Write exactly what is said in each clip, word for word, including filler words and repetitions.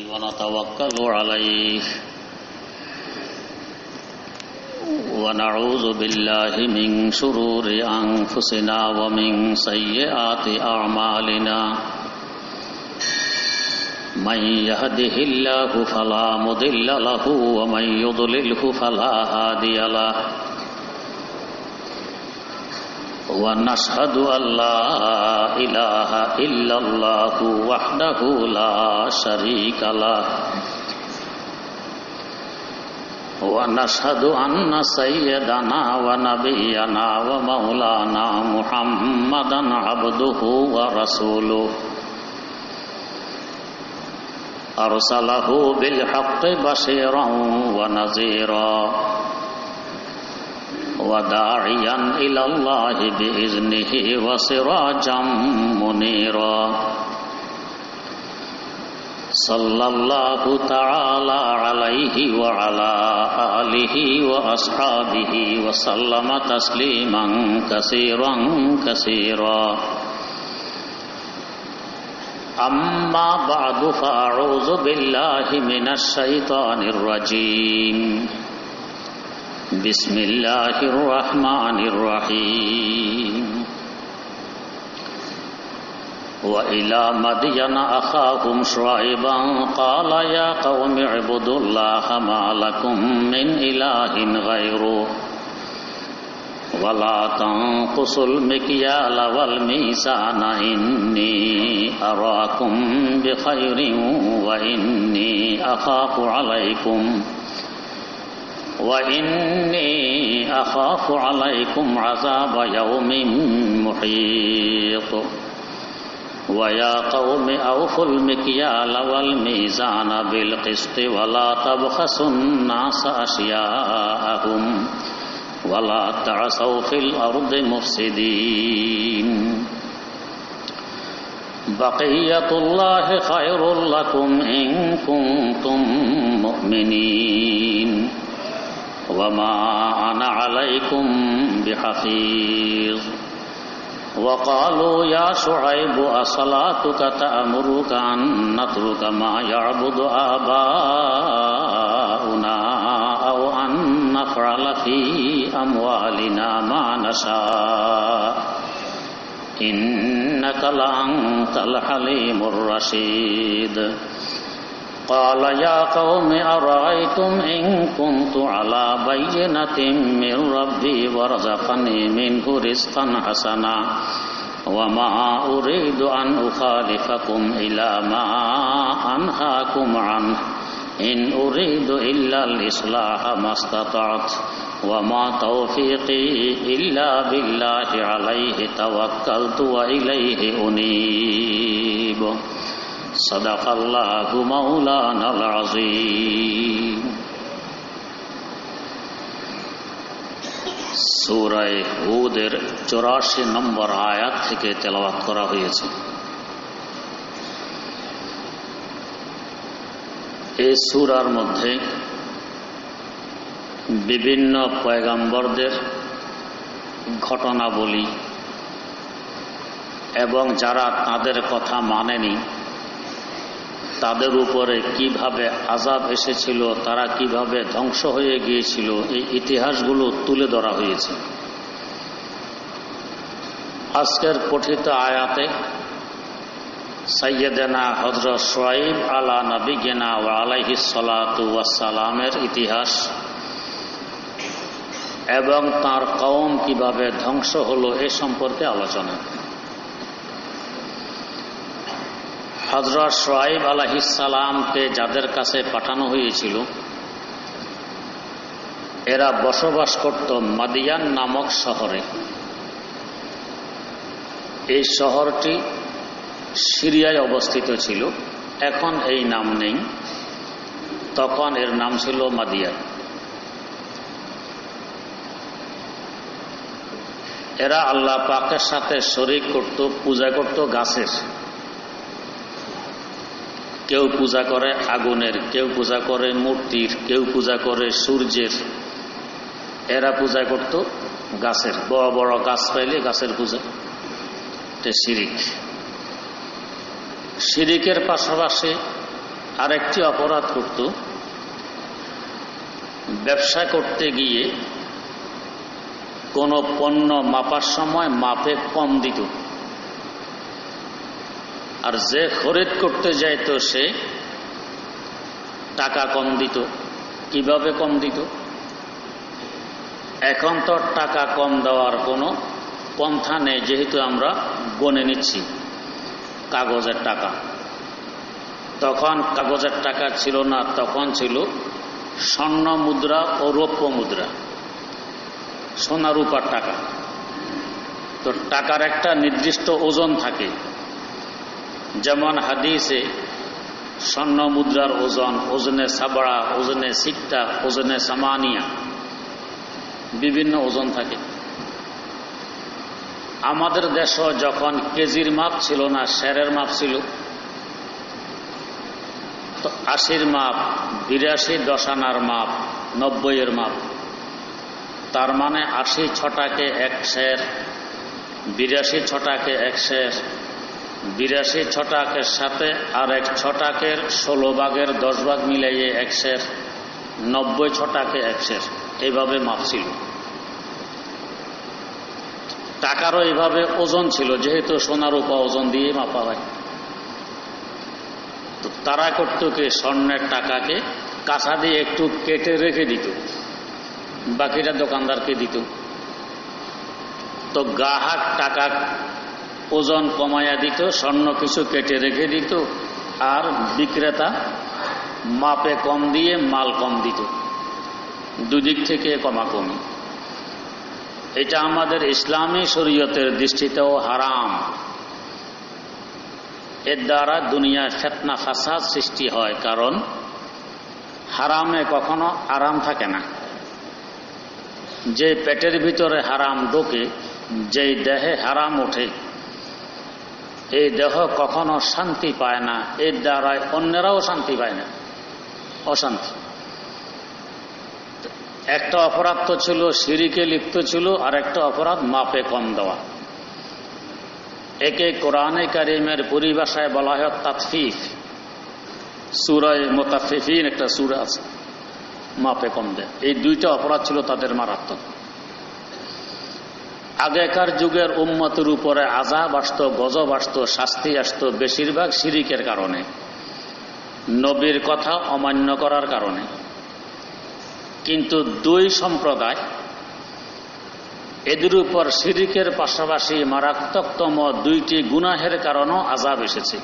ونتوكل عليه ونعوذ بالله من شرور أنفسنا ومن سيئات أعمالنا من يهده الله فلا مضل له ومن يضلله فلا هادي له ونشهد أن لا إله إلا الله وحده لا شريك له ونشهد أن سيدنا ونبينا ومولانا محمدا عبده ورسوله أرسله بالحق بشيرا ونذيرا وداعيا إلى الله بإذنه وسراجا منيرا صلى الله تعالى عليه وعلى آله وأصحابه وسلم تسليما كثيرا كثيرا أما بعد فأعوذ بالله من الشيطان الرجيم بسم الله الرحمن الرحيم وإلى مدين أخاهم شعيبا قال يا قوم اعبدوا الله ما لكم من إله غيره ولا تنقصوا المكيال والميزان إني أراكم بخير وإني أخاف عليكم وإني أخاف عليكم عذاب يوم محيط ويا قوم أوفوا المكيال والميزان بالقسط ولا تبخسوا الناس أشياءهم ولا تعثوا في الأرض مفسدين بقية الله خير لكم إن كنتم مؤمنين وما أنا عليكم بحفيظ وقالوا يا شعيب أصلاتك تأمرك أن نترك ما يعبد آباؤنا أو أن نفعل في أموالنا ما نشاء إنك لأنت الحليم الرشيد قال يا قوم أرأيتم إن كنت على بينة من ربي ورزقني منه رزقا حسنا وما أريد أن أخالفكم إلى ما أنهاكم عنه إن أريد إلا الإصلاح ما استطعت وما توفيقي إلا بالله عليه توكلت وإليه أنيب صدق الله مولانا العظيم সূরা হুদের চুরাশি নম্বর আয়াত থেকে তেলাওয়াত করা হয়েছে। এই সূরার মধ্যে বিভিন্ন পয়গম্বরদের ঘটনাবলী এবং যারা তাদের কথা মানেনি তাদের উপরে কিভাবে আযাব এসেছিল, তারা কিভাবে ধ্বংস হয়ে গিয়েছিল, এই ইতিহাসগুলো তুলে ধরা হয়েছে। আজকের পঠিত আয়াতে সাইয়্যিদানা হযরত শুআয়ব আলা নবিয়িনা ওয়া আলাইহিস সালাতু ওয়াস সালামের ইতিহাস এবং তার কওম কিভাবে ধ্বংস হলো এ সম্পর্কে আলোচনা। হযরত শুআয়ব আলাইহিস সালামকে যাদের কাছে পাঠানো হয়েছিল এরা বসবাস করত মাদিয়ান নামক শহরে। এই শহরটি সিরিয়ায় অবস্থিত ছিল, এখন এই নাম নেই, তখন এর নাম ছিল মাদিয়ান। এরা আল্লাহ পাকের সাথে শরীক করত, পূজা করত গাছের। কেউ পূজা করে আগুনের, কেউ পূজা করে মূর্তির, কেউ পূজা করে সূর্যের। এরা পূজা করত গাছের, বড় বড় গাছ পাইলে গাছের পূজা, এটা শিরিক। শিরিকের পাশাপাশি আরেকটি অপরাধ করত, ব্যবসা করতে গিয়ে কোনো পণ্য মাপার সময় মাপে কম দিত, আর যে খরিদ করতে যাইত সে টাকা কম দিত। কিভাবে কম দিত? এখন তো টাকা কম দেওয়ার কোনো পন্থা নেই, যেহেতু আমরা গণে নিচ্ছি কাগজের টাকা। তখন কাগজের টাকা ছিল না, তখন ছিল স্বর্ণ মুদ্রা ও রৌপ্য মুদ্রা, সোনা রূপার টাকা। তো টাকার একটা নির্দিষ্ট ওজন থাকে, যেমন হাদিসে স্বর্ণ মুদ্রার ওজন, ওজনে সাবড়া, ওজনে সিক্তা, ওজনে সামানিয়া, বিভিন্ন ওজন থাকে। আমাদের দেশও যখন কেজির মাপ ছিল না, সেরের মাপ ছিল, তো আশির মাপ, বিরাশি দশানার মাপ, নব্বইয়ের মাপ, তার মানে আশি ছটাকে এক সের, বিরাশি ছটাকে এক সের, বিরাশি ছটাকের সাথে আর এক ছটাকের ষোলো ভাগের দশ ভাগ মিলাইয়ে এক সের, নব্বই ছটাকে এক সের, এইভাবে মাপ ছিল। টাকারও এইভাবে ওজন ছিল, যেহেতু সোনার উপা ওজন দিয়ে মাপা হয়। তো তারা করত কি, স্বর্ণের টাকাকে কাঁচা দিয়ে একটু কেটে রেখে দিত, বাকিটা দোকানদারকে দিত। তো গ্রাহক টাকা ওজন কমাইয়া দিত, স্বর্ণ কিছু কেটে রেখে দিত, আর বিক্রেতা মাপে কম দিয়ে মাল কম দিত। দুদিক থেকে কমাকমি। এটা আমাদের ইসলামী শরীয়তের দৃষ্টিতেও হারাম। এর দ্বারা দুনিয়ায় ফিতনা ফাসাদ সৃষ্টি হয়, কারণ হারামে কখনো আরাম থাকে না। যে পেটের ভিতরে হারাম ঢোকে, যেই দেহে হারাম ওঠে, এই দেহ কখনো শান্তি পায় না। এর দ্বারায় অন্যরাও শান্তি পায় না, অশান্তি। একটা অপরাধ তো ছিল শিরিকে লিপ্ত ছিল, আর একটা অপরাধ মাপে কম দেওয়া। একে কোরআনে কারিমের পরিভাষায় বলা হয় তাতফিফ। সূরা মুতাফফিফিন একটা সূরা আছে, মাপে কম দেয়। এই দুইটা অপরাধ ছিল তাদের মারাত্মক। আগেকার যুগের উম্মতের উপরে আযাব আসত, গজব আসত, শাস্তি আসত বেশিরভাগ শিরিকের কারণে, নবীর কথা অমান্য করার কারণে। কিন্তু দুই সম্প্রদায়, এদের উপর শিরিকের পাশাপাশি মারাত্মকতম দুইটি গুনাহের কারণেও আযাব এসেছে।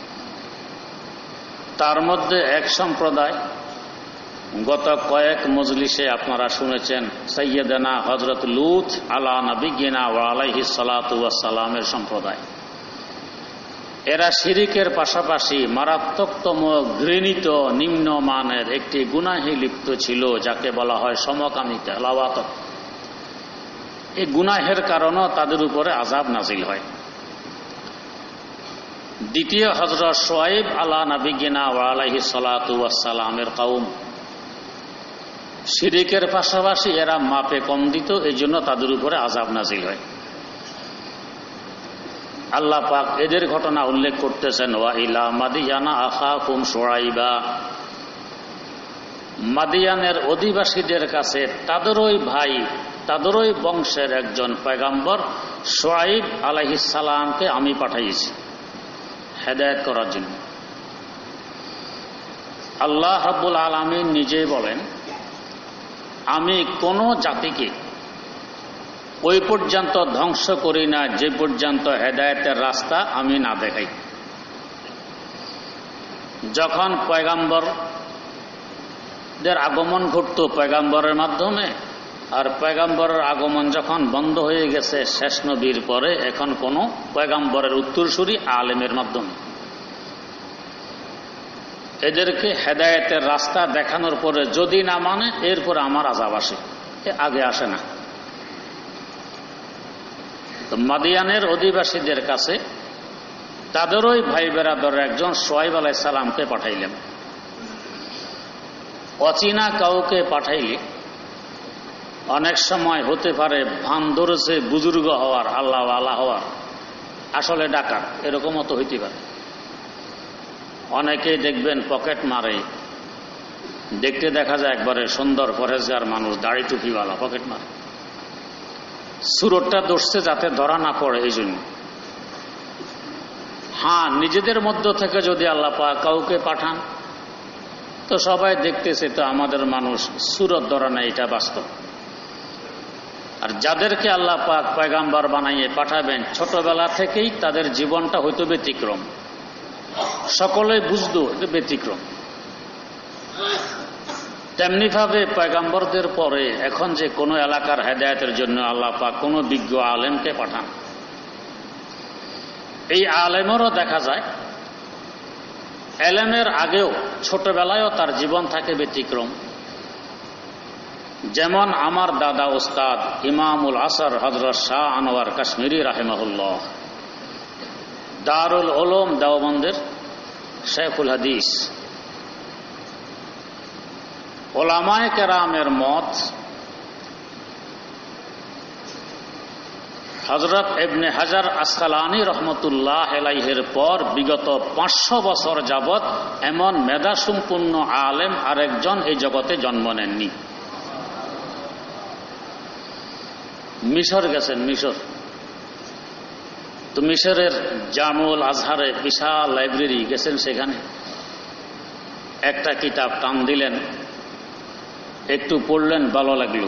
তার মধ্যে এক সম্প্রদায় গত কয়েক মজলিসে আপনারা শুনেছেন, সাইয়্যিদানা হযরত লূত আলা নবিয়িনা ওয়া আলাইহিস সালাতু ওয়াস সালামের সম্প্রদায়। এরা শিরিকের পাশাপাশি মারাত্মকতম ঘৃণিত নিম্নমানের একটি গুনাহে লিপ্ত ছিল, যাকে বলা হয় সমকামিতা, লাওয়াত। এই গুনাহের কারণেও তাদের উপরে আযাব নাজিল হয়। দ্বিতীয় হযরত শুআয়ব আলা নবিয়িনা ওয়া আলাইহিস সালাতু ওয়াস সালামের কওম, শিরিকের পাশাপাশি এরা মাপে কম দিত, এই জন্য তাদের উপরে আযাব নাজিল হয়। আল্লাহ পাক এদের ঘটনা উল্লেখ করতেছেন, ওয়া ইলা মাদিয়ানা আখাকুম শুআইবা, মাদিয়ানের অধিবাসীদের কাছে তাদেরই ভাই, তাদেরই বংশের একজন পয়গম্বর শুআইব আলাইহিস সালামকে আমি পাঠাইছি হেদায়েত করার জন্য। আল্লাহ রাব্বুল আলামিন নিজেই বলেন, আমি কোন জাতিকে ওই পর্যন্ত ধ্বংস করি না যে পর্যন্ত হেদায়েতের রাস্তা আমি না দেখাই। যখন পয়গাম্বরদের আগমন ঘটত পয়গাম্বরের মাধ্যমে, আর পয়গাম্বরের আগমন যখন বন্ধ হয়ে গেছে শেষ নবীর পরে, এখন কোন পয়গাম্বরের উত্তরসূরি আলেমের মাধ্যমে এদেরকে হেদায়েতের রাস্তা দেখানোর পরে যদি না মানে, এরপরে আমার আযাব আসে, এ আগে আসে না। তো মাদিয়ানের অধিবাসীদের কাছে তাদেরই ভাই বেরাদর একজন শুআয়ব আলাইহিস সালামকে পাঠাইলেন। অচেনা কাউকে পাঠাইলে অনেক সময় হতে পারে ভান ধরেছে বুজুর্গ হওয়ার, আল্লাহ আল্লাহ হওয়ার, আসলে ডাকাত, এরকমও তো হইতে পারে। অনেকেই দেখবেন পকেট মারে, দেখতে দেখা যায় একবারে সুন্দর পরেশগার মানুষ, দাড়ি টুপিওয়ালা, পকেট মারে। সুরতটা দোষছে যাতে ধরা না পড়ে এই জন্য। হ্যাঁ, নিজেদের মধ্য থেকে যদি আল্লাহ পাক কাউকে পাঠান তো সবাই দেখতেছে তো আমাদের মানুষ সুরত ধরা নেই, এটা বাস্তব। আর যাদেরকে আল্লাহ পাক পয়গাম্বর বানাইয়ে পাঠাবেন ছোটবেলা থেকেই তাদের জীবনটা হয়তো ব্যতিক্রম, সকলেই বুঝতো এটা ব্যতিক্রম। তেমনিভাবে পয়গাম্বরদের পরে এখন যে কোনো এলাকার হেদায়েতের জন্য আল্লাহ পাক কোনো বিজ্ঞ আলেমকে পাঠান, এই আলেমেরও দেখা যায় এলেমের আগেও ছোটবেলায়ও তার জীবন থাকে ব্যতিক্রম। যেমন আমার দাদা ওস্তাদ ইমামুল আসর হযরত শাহ আনোয়ার কাশ্মীরি রাহিমাহুল্লাহ, দারুল উলুম দেওবন্দের শেখুল হাদিস। ওলামায়ে কেরামের মত হযরত ইবনে হাজার আসকালানী রহমতুল্লাহ আলাইহির পর বিগত পাঁচশো বছর যাবৎ এমন মেধাসম্পন্ন আলেম আরেকজন এই জগতে জন্ম নেননি। মিশর গেছেন, মিশর। তো মিশরের জামুল আজহারে বিশাল লাইব্রেরি, গেছেন সেখানে একটা কিতাব টান দিলেন, একটু পড়লেন, ভালো লাগলো।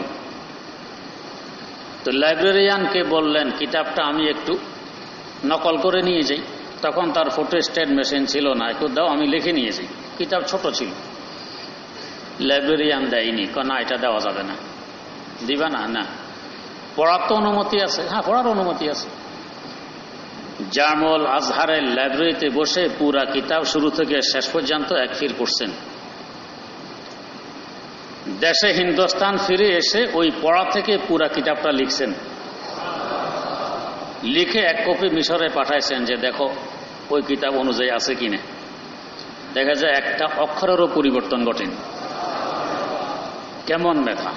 তো লাইব্রেরিয়ানকে বললেন কিতাবটা আমি একটু নকল করে নিয়ে যাই। তখন তার ফটো স্টেট মেশিন ছিল না, একটু দাও আমি লিখে নিয়ে যাই। কিতাব ছোট ছিল, লাইব্রেরিয়ান দেয়নি, না এটা দেওয়া যাবে না। দিবা না? না, পড়ার তো অনুমতি আছে। হ্যাঁ, পড়ার অনুমতি আছে। জামুল আজহারের লাইব্রেরিতে বসে পুরা কিতাব শুরু থেকে শেষ পর্যন্ত এক ফির পড়ছেন। দেশে হিন্দুস্তান ফিরে এসে ওই পড়া থেকে পুরা কিতাবটা লিখছেন, লিখে এক কপি মিশরে পাঠাইছেন যে দেখো ওই কিতাব অনুযায়ী আছে কিনা। দেখা যায় একটা অক্ষরেরও পরিবর্তন ঘটেনি। কেমন মেধা!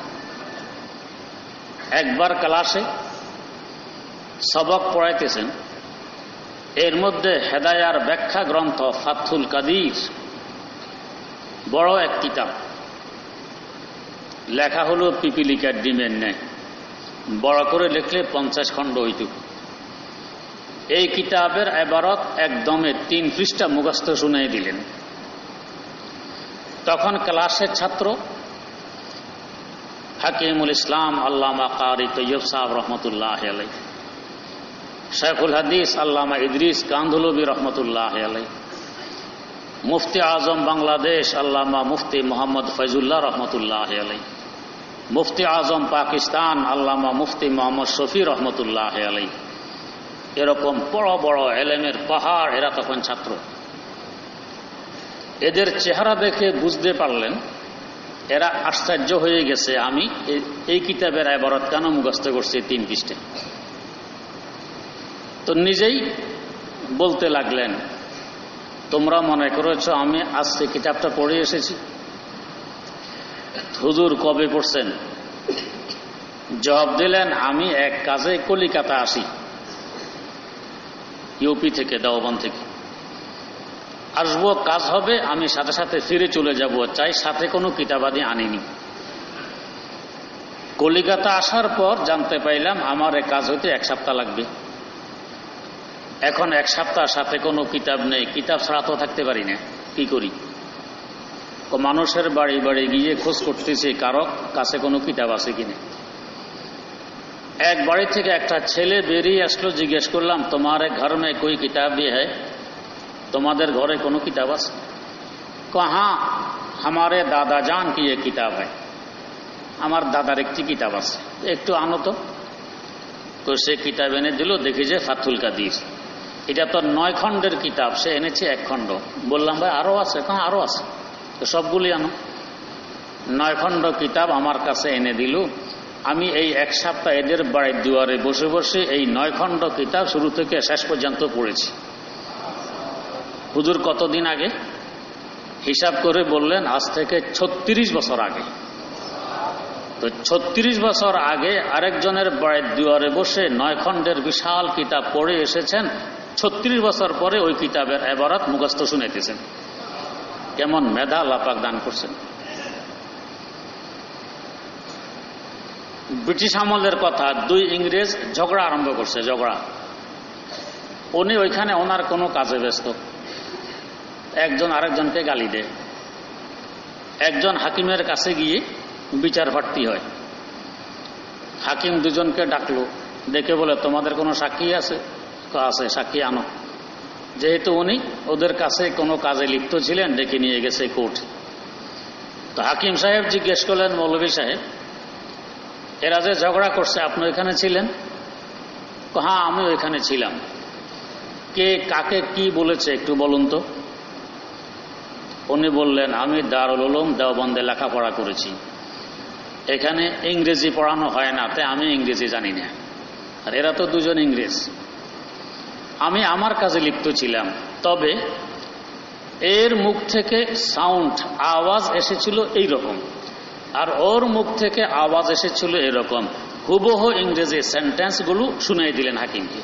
একবার ক্লাসে সবক পড়াইতেছেন, এর মধ্যে হেদায়ার ব্যাখ্যা গ্রন্থ ফাথুল কাদির, বড় এক কিতাব, লেখা হলো পিপিলিকার ডিমের ন্যায়, বড় করে লিখলে পঞ্চাশ খণ্ড হইতুক। এই কিতাবের এবারত একদমে তিন পৃষ্ঠা মুখস্থ শুনাই দিলেন। তখন ক্লাসের ছাত্র হাকিমুল ইসলাম আল্লামা কারি তৈয়ব সাহেব রহমতুল্লাহ আলাইহি, শেখুল হাদিস আল্লামা ইদ্রিস কান্ধলবি রহমতুল্লাহ আলাইহি, মুফতি আজম বাংলাদেশ আল্লামা মুফতি মোহাম্মদ ফয়জুল্লাহ রহমতুল্লাহ আলাইহি, মুফতি আজম পাকিস্তান আল্লামা মুফতি মোহাম্মদ শফি রহমতুল্লাহ আলাইহি, এরকম বড় বড় এলেমের পাহাড়। এরা তখন ছাত্র। এদের চেহারা দেখে বুঝতে পারলেন এরা আশ্চর্য হয়ে গেছে আমি এই কিতাবের ইবারত কেন মুখস্থ করছি তিন পৃষ্ঠা। তো নিজেই বলতে লাগলেন, তোমরা মনে করেছ আমি আজকে কিতাবটা পড়ে এসেছি? হুজুর কবে পড়ছেন? জবাব দিলেন, আমি এক কাজে কলিকাতা আসি, ইউপি থেকে, দেওবন্দ থেকে আসবো, কাজ হবে, আমি সাথে সাথে ফিরে চলে যাব, চাই সাথে কোনো কিতাবাদি আনিনি। কলিকাতা আসার পর জানতে পাইলাম আমার এ কাজ হইতে এক সপ্তাহ লাগবে। এখন এক সপ্তাহ সাথে কোনো কিতাব নেই, কিতাব ছাড়া তো থাকতে পারি না, কি করি? মানুষের বাড়ি বাড়ি গিয়ে খোঁজ করতেছি কারো কাছে কোনো কিতাব আছে কিনা। এক বাড়ি থেকে একটা ছেলে বেরিয়ে আসলো, জিজ্ঞেস করলাম তোমার ঘর মে কোই কিতাব ভি হ্যায়, তোমাদের ঘরে কোনো কিতাব আছে? কহা हमारे दादा जान की ये किताब है, আমার দাদার একটি কিতাব আছে, একটু আনো তো। তো সে কিতাব এনে দিল, দেখি যে ফাথুল কাদির। এটা তো নয় খণ্ডের কিতাব, সে এনেছে এক খণ্ড। বললাম ভাই আরো আছে? কহা আরো আছে। তো সবগুলি আনো। নয় খণ্ড কিতাব আমার কাছে এনে দিল। আমি এই এক সপ্তাহ এদের বাড়ির দুয়ারে বসে বসে এই নয় খণ্ড কিতাব শুরু থেকে শেষ পর্যন্ত পড়েছি। হুজুর কতদিন আগে? হিসাব করে বললেন আজ থেকে ছত্রিশ বছর আগে। তো ছত্রিশ বছর আগে আরেকজনের বাড়ির দুয়ারে বসে নয় খণ্ডের বিশাল কিতাব পড়ে এসেছেন, ছত্রিশ বছর পরে ওই কিতাবের ইবারত মুখস্থ শুনাইতেছেন। কেমন মেধা আল্লাহ পাক দান করছেন। ব্রিটিশ আমলের কথা, দুই ইংরেজ ঝগড়া আরম্ভ করছে, ঝগড়া। উনি ওইখানে ওনার কোনো কাজে ব্যস্ত, একজন আরেকজনকে গালি দেয়। একজন হাকিমের কাছে গিয়ে বিচার প্রার্থী হয়। হাকিম দুজনকে ডাকলো, ডেকে বলে তোমাদের কোনো সাক্ষী আছে? আছে, সাক্ষী আনো। যেহেতু উনি ওদের কাছে কোনো কাজে লিপ্ত ছিলেন, ডেকে নিয়ে গেছে কোর্ট। তো হাকিম সাহেব জিজ্ঞেস করলেন, মৌলভী সাহেব এরা যে ঝগড়া করছে আপনি ওইখানে ছিলেন? হ্যাঁ আমি ওইখানে ছিলাম। কে কাকে কি বলেছে একটু বলুন তো। উনি বললেন, আমি দারুল উলুম দেওবন্দে লেখাপড়া করেছি, এখানে ইংরেজি পড়ানো হয় না, তাই আমি ইংরেজি জানি না। আর এরা তো দুজন ইংরেজ। আমি আমার কাজে লিপ্ত ছিলাম, তবে এর মুখ থেকে সাউন্ড আওয়াজ এসেছিল এই রকম, আর ওর মুখ থেকে আওয়াজ এসেছিল এরকম। হুবহু ইংরেজি সেন্টেন্সগুলো শুনিয়ে দিলেন হাকিমকে।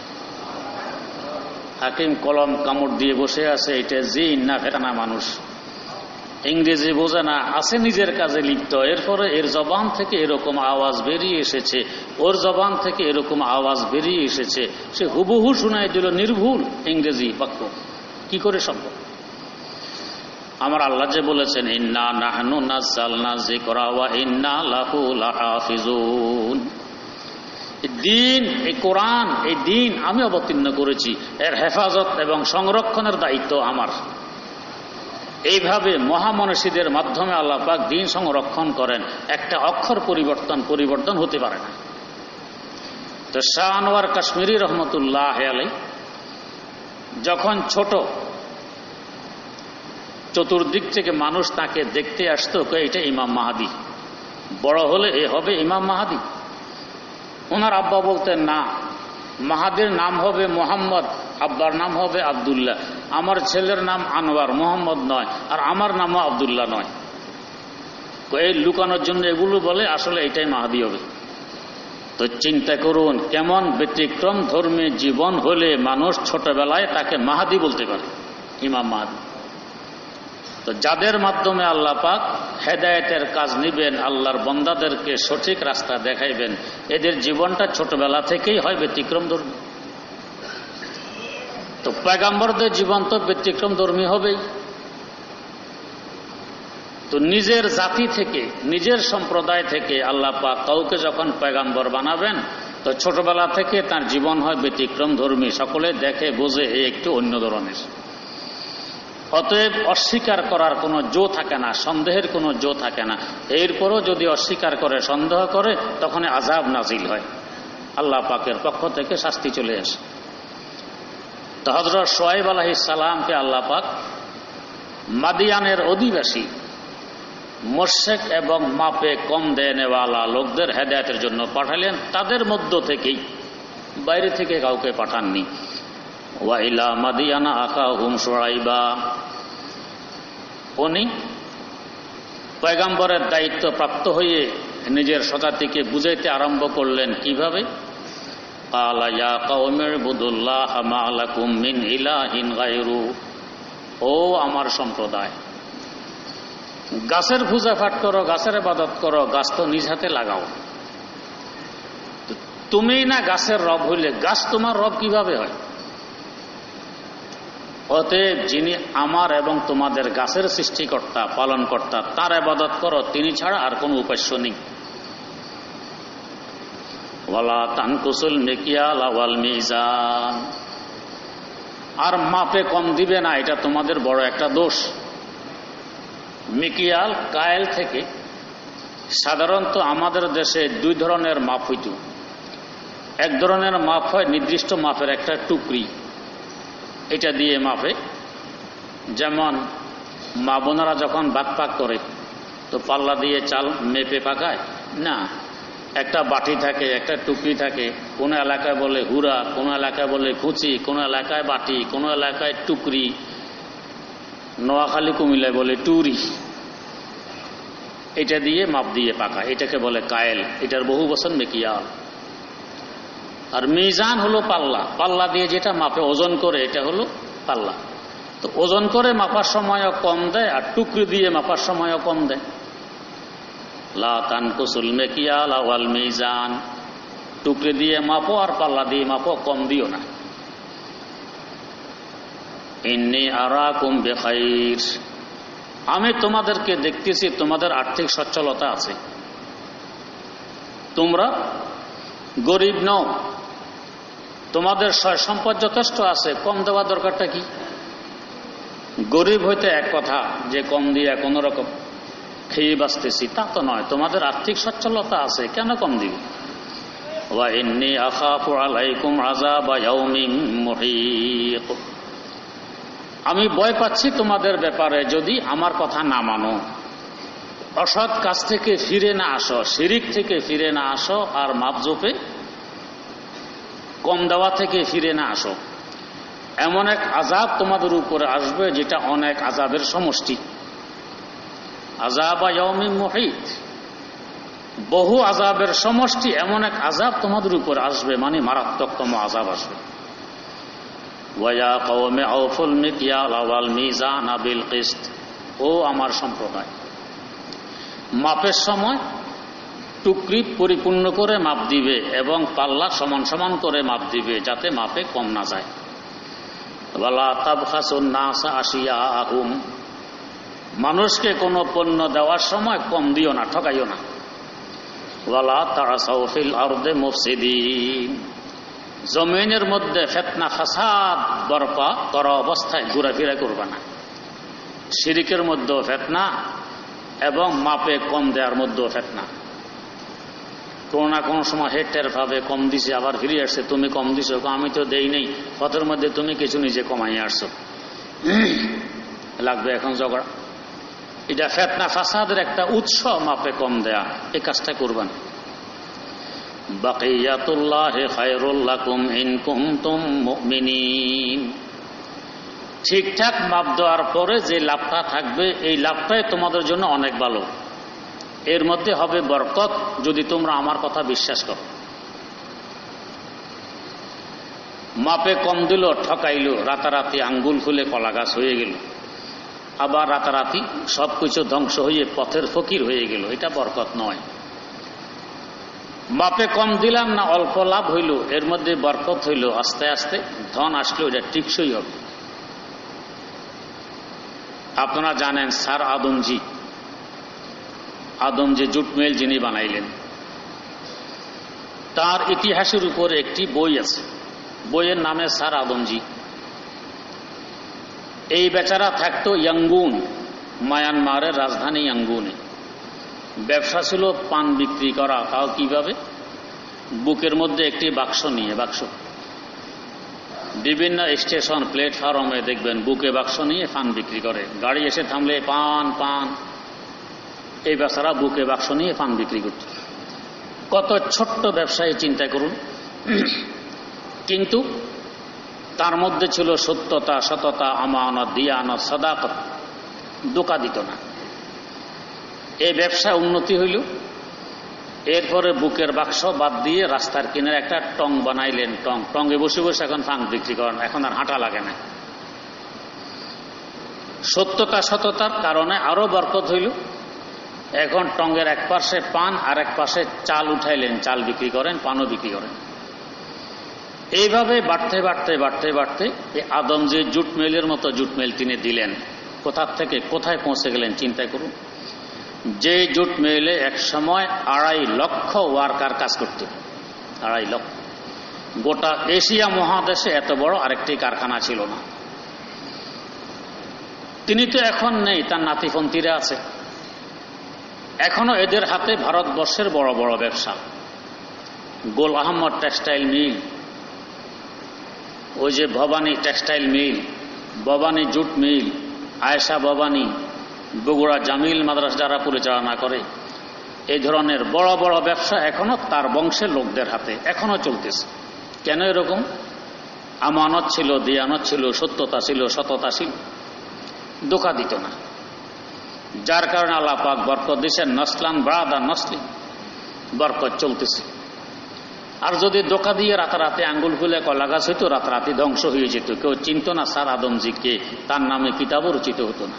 হাকিম কলম কামড় দিয়ে বসে আছে, এটা জিন না ফেরানা মানুষ, ইংরেজি বোঝে না, আছে নিজের কাজে লিপ্ত। এরপরে এর জবান থেকে এরকম আওয়াজ বেরিয়ে এসেছে, ওর জবান থেকে এরকম আওয়াজ বেরিয়ে এসেছে, সে হুবহু শুনাই দিল নির্ভুল ইংরেজি বাক্য। কি করে সম্ভব? আমার আল্লাহ যে বলেছেন, ইন্না নাহনু নাযালনা যিকরা ওয়া ইন্না লাহু লাহাফিজুন। দিন, এই কোরআন, এই দিন আমি অবতীর্ণ করেছি, এর হেফাজত এবং সংরক্ষণের দায়িত্ব আমার। এইভাবে মহামনীষীদের মাধ্যমে আল্লাহ পাক দিন সংরক্ষণ করেন। একটা অক্ষর পরিবর্তন পরিবর্তন হতে পারে না। তো শাহ আনোয়ার কাশ্মীরি রহমতুল্লাহ আলাইহি যখন ছোট, চতুর্দিক থেকে মানুষ তাকে দেখতে আসতো, এটা ইমাম মাহাদি, বড় হলে এ হবে ইমাম মাহাদি। ওনার আব্বা বলতেন, না, মাহাদির নাম হবে মোহাম্মদ, আব্বার নাম হবে আবদুল্লাহ, আমার ছেলের নাম আনোয়ার, মোহাম্মদ নয়, আর আমার নামও আবদুল্লাহ নয়। এই লুকানোর জন্য এগুলো বলে, আসলে এটাই মাহাদি হবে। তো চিন্তা করুন কেমন ব্যতিক্রম ধর্মী জীবন হলে মানুষ ছোটবেলায় তাকে মাহাদি বলতে পারে, ইমাম মাহাদি। তো যাদের মাধ্যমে আল্লাহ পাক হেদায়েতের কাজ নিবেন, আল্লাহর বান্দাদেরকে সঠিক রাস্তা দেখাইবেন, এদের জীবনটা ছোটবেলা থেকেই হয় ব্যতিক্রম ধর্মী। তো পয়গম্বরদের জীবন তো ব্যতিক্রম ধর্মী হবেই। তো নিজের জাতি থেকে, নিজের সম্প্রদায় থেকে আল্লাহ পাক কাউকে যখন পয়গম্বর বানাবেন, তো ছোটবেলা থেকে তার জীবন হয় ব্যতিক্রম ধর্মী, সকলে দেখে বোঝে এই একটু অন্য ধরনের। অতএব অস্বীকার করার কোনো জো থাকে না, সন্দেহের কোনো জো থাকে না। এরপরও যদি অস্বীকার করে, সন্দেহ করে, তখন আযাব নাজিল হয়, আল্লাহ পাকের পক্ষ থেকে শাস্তি চলে আসে। তো হযরত শুআয়ব আলাইহিস সালামকে আল্লাহ পাক মাদিয়ানের অধিবাসী মুশরিক এবং মাপে কম দেনেওয়ালা লোকদের হেদায়েতের জন্য পাঠালেন। তাদের মধ্য থেকেই, বাইরে থেকে কাউকে পাঠাননি। ওয়া ইলা মাদিয়ানা আখাহুম শুআয়বা, উনি পয়গম্বরের দায়িত্ব প্রাপ্ত হয়ে নিজের শতাধিকে বুঝাইতে আরম্ভ করলেন। কিভাবে? ক্বালা ইয়া কওমি ইবুদুল্লাহা মা লাকুম মিন ইলাহিন গায়রু, ও আমার সম্প্রদায়, গাছের পূজা পাঠ করো, গাছের ইবাদত করো, গাছ তো নিজ হাতে লাগাও। তুমি না গাছের রব হইলে গাছ তোমার রব কিভাবে হয়? অতএব যিনি আমার এবং তোমাদের গাছের সৃষ্টিকর্তা, পালনকর্তা, তার ইবাদত করো, তিনি ছাড়া আর কোনো উপাস্য নেই। ওয়ালা তানকুসুল মিকিয়াল ওয়াল মিজান, আর মাপে কম দিবে না, এটা তোমাদের বড় একটা দোষ। মিকিয়াল কায়েল থেকে সাধারণত আমাদের দেশে দুই ধরনের মাপ হইত। এক ধরনের মাপ হয় নির্দিষ্ট মাপের একটা টুকরি, এটা দিয়ে মাপে। যেমন মা বোনেরা যখন ভাত পাক করে, তো পাল্লা দিয়ে চাল মেপে পাকায় না, একটা বাটি থাকে, একটা টুকরি থাকে। কোনো এলাকায় বলে হুরা, কোনো এলাকায় বলে কুচি, কোনো এলাকায় বাটি, কোনো এলাকায় টুকরি, নোয়াখালী কুমিল্লায় বলে টুরি। এটা দিয়ে মাপ দিয়ে পাকায়, এটাকে বলে কায়েল, এটার বহু বচন মিকিয়াল। আর মিজান হলো পাল্লা, পাল্লা দিয়ে যেটা মাপে ওজন করে, এটা হলো পাল্লা। তো তো ওজন করে মাপার সময়ও কম দেয়, আর টুকরি দিয়ে মাপার সময়ও কম দেয়। লা তানকুসুল মিকিয়াল ওয়াল মিজান, টুকরি দিয়ে মাপো আর পাল্লা দিয়ে মাপো, কম দিও না। ইন্নী আরাকুম বিখাইর, আমি তোমাদেরকে দেখতেছি তোমাদের আর্থিক সচ্ছলতা আছে, তোমরা গরিব নও, তোমাদের সয় সম্পদ যথেষ্ট আছে, কম দেওয়ার দরকারটা কি? গরিব হইতে এক কথা যে কম দিয়ে কোনো রকম খেয়ে বাঁচতেছি, তা তো নয়, তোমাদের আর্থিক সচ্ছলতা আছে, কেন কম দিবে? ওয়া ইন্নী আখাফু আলাইকুম আযাবা ইয়াউমিন মুহীত, আমি ভয় পাচ্ছি তোমাদের ব্যাপারে যদি আমার কথা না মানো, অসৎ কাজ থেকে ফিরে না আসো, শিরিক থেকে ফিরে না আসো, আর মাপজোপে কম দেওয়া থেকে ফিরে না আসো, এমন এক আযাব তোমাদের উপরে আসবে যেটা অনেক আযাবের সমষ্টি। আযাবা ইয়াউমিন মুহীত, বহু আযাবের সমষ্টি, এমন এক আযাব তোমাদের উপরে আসবে, মানে মারাত্মকতম আযাব আসবে। ওয়া কওমি আউফুল মিকিয়াল ওয়াল মিজান বিল কিসত, ও আমার সম্প্রদায়, মাপের সময় টুকরি পরিপূর্ণ করে মাপ দিবে এবং পাল্লা সমান সমান করে মাপ দিবে, যাতে মাপে কম না যায়। ওয়ালা তাবখাসুন নাসা আশিয়াহুম, মানুষকে কোনো পণ্য দেওয়ার সময় কম দিও না, ঠকাইও না। ওয়ালা তাআসাউ ফিল আরদি মুফসিদিন, জমিনের মধ্যে ফিতনা ফাসাদ বরপা করা অবস্থায় ঘোরাফেরা করবে না। শিরিকের মধ্যেও ফিতনা এবং মাপে কম দেওয়ার মধ্যেও ফিতনা। কোনো না কোনো সময় হেটের ভাবে কম দিছে, আবার ফিরে আসছে, তুমি কম দিছো, আমি তো দেই নেই, পথের মধ্যে তুমি কিছু নিজে কমাই আসছো, লাগবে এখন ঝগড়া। এটা ফিতনা ফাসাদের একটা উৎস, মাপে কম দেয়া, এই কাজটা করবেন। বাকিয়াতুল্লাহি খায়রুল লাকুম ইন কুনতুম মুমিনিন, ঠিকঠাক মাপ দেওয়ার পরে যে লাভটা থাকবে, এই লাভটাই তোমাদের জন্য অনেক ভালো, এর মধ্যে হবে বরকত, যদি তোমরা আমার কথা বিশ্বাস করো। মাপে কম দিল, ঠকাইল, রাতারাতি আঙ্গুল খুলে কলা গাছ হয়ে গেল, আবার রাতারাতি সবকিছু ধ্বংস হয়ে পথের ফকির হয়ে গেল, এটা বরকত নয়। মাপে কম দিলাম না, অল্প লাভ হইল, এর মধ্যে বরকত হইল, আস্তে আস্তে ধন আসলো, এটা টিকসই হবে। আপনারা জানেন sir Adamjee, Adamjee jute mill যিনি বানাইলেন, তার ইতিহাসের উপর একটি বই আছে, বইয়ের নামে স্যার আদমজি। এই বেচারা থাকতো ইয়াঙ্গুন, মায়ানমারের রাজধানী ইয়াঙ্গুনে। ব্যবসা ছিল পান বিক্রি করা, তাও কিভাবে? বুকের মধ্যে একটি বাক্স নিয়ে, বাক্স বিভিন্ন স্টেশন প্ল্যাটফর্মে দেখবেন বুকে বাক্স নিয়ে পান বিক্রি করে, গাড়ি এসে থামলে পান পান, এই বেচারা বুকে বাক্স নিয়ে পান বিক্রি করত। কত ছোট্ট ব্যবসায়ী চিন্তা করুন, কিন্তু তার মধ্যে ছিল সত্যতা, সততা, আমানত, দিয়ানত, সাদাকত, ধোঁকা দিত না। এই ব্যবসা উন্নতি হইল। এরপরে বুকের বাক্স বাদ দিয়ে রাস্তার কিনারে একটা টং বানাইলেন, টং টঙ্গে বসে বসে এখন পান বিক্রি করেন, এখন আর হাঁটা লাগে না। সত্যতা সততার কারণে আরো বরকত হইল। এখন টঙ্গের এক পাশে পান আর এক পাশে চাল উঠাইলেন, চাল বিক্রি করেন, পানও বিক্রি করেন। এইভাবে বাড়তে বাড়তে বাড়তে বাড়তে এই আদম যে জুট মিলের মতো জুট মিল তিনি দিলেন, কোথার থেকে কোথায় পৌঁছে গেলেন চিন্তা করুন। যে জুট মিলে এক সময় আড়াই লক্ষ ওয়ার্কার কাজ করত, আড়াই লক্ষ। গোটা এশিয়া মহাদেশে এত বড় আরেকটি কারখানা ছিল না। তিনি তো এখন নেই, তার নাতিপন্থীরা আছে। এখনো এদের হাতে ভারতবর্ষের বড় বড় ব্যবসা, গোল আহমদ টেক্সটাইল মিল, ওই যে Bhabani textile mill, Bhabani jute mill, Ayesha Bhabani, Bogura Jamil Madrasa যারা পরিচালনা করে, এই ধরনের বড় বড় ব্যবসা এখনো তার বংশের লোকদের হাতে এখনো চলতেছে। কেন এরকম? আমানত ছিল, দিয়ানত ছিল, সত্যতা ছিল, সততা ছিল, ধোঁকা দিত না। যার কারণে আল্লাহ পাক বরকত দিয়েছেন, নসলান বাদা নসলিন, বরকত চলতেছে। আর যদি ধোঁকা দিয়ে রাতারাতি আঙ্গুল ফুলে কলা গাছ হইতো, রাতারাতি ধ্বংস হয়ে যেত, কেউ চিনত না স্যার আদমজিকে, তার নামে কিতাবও রচিত হতো না।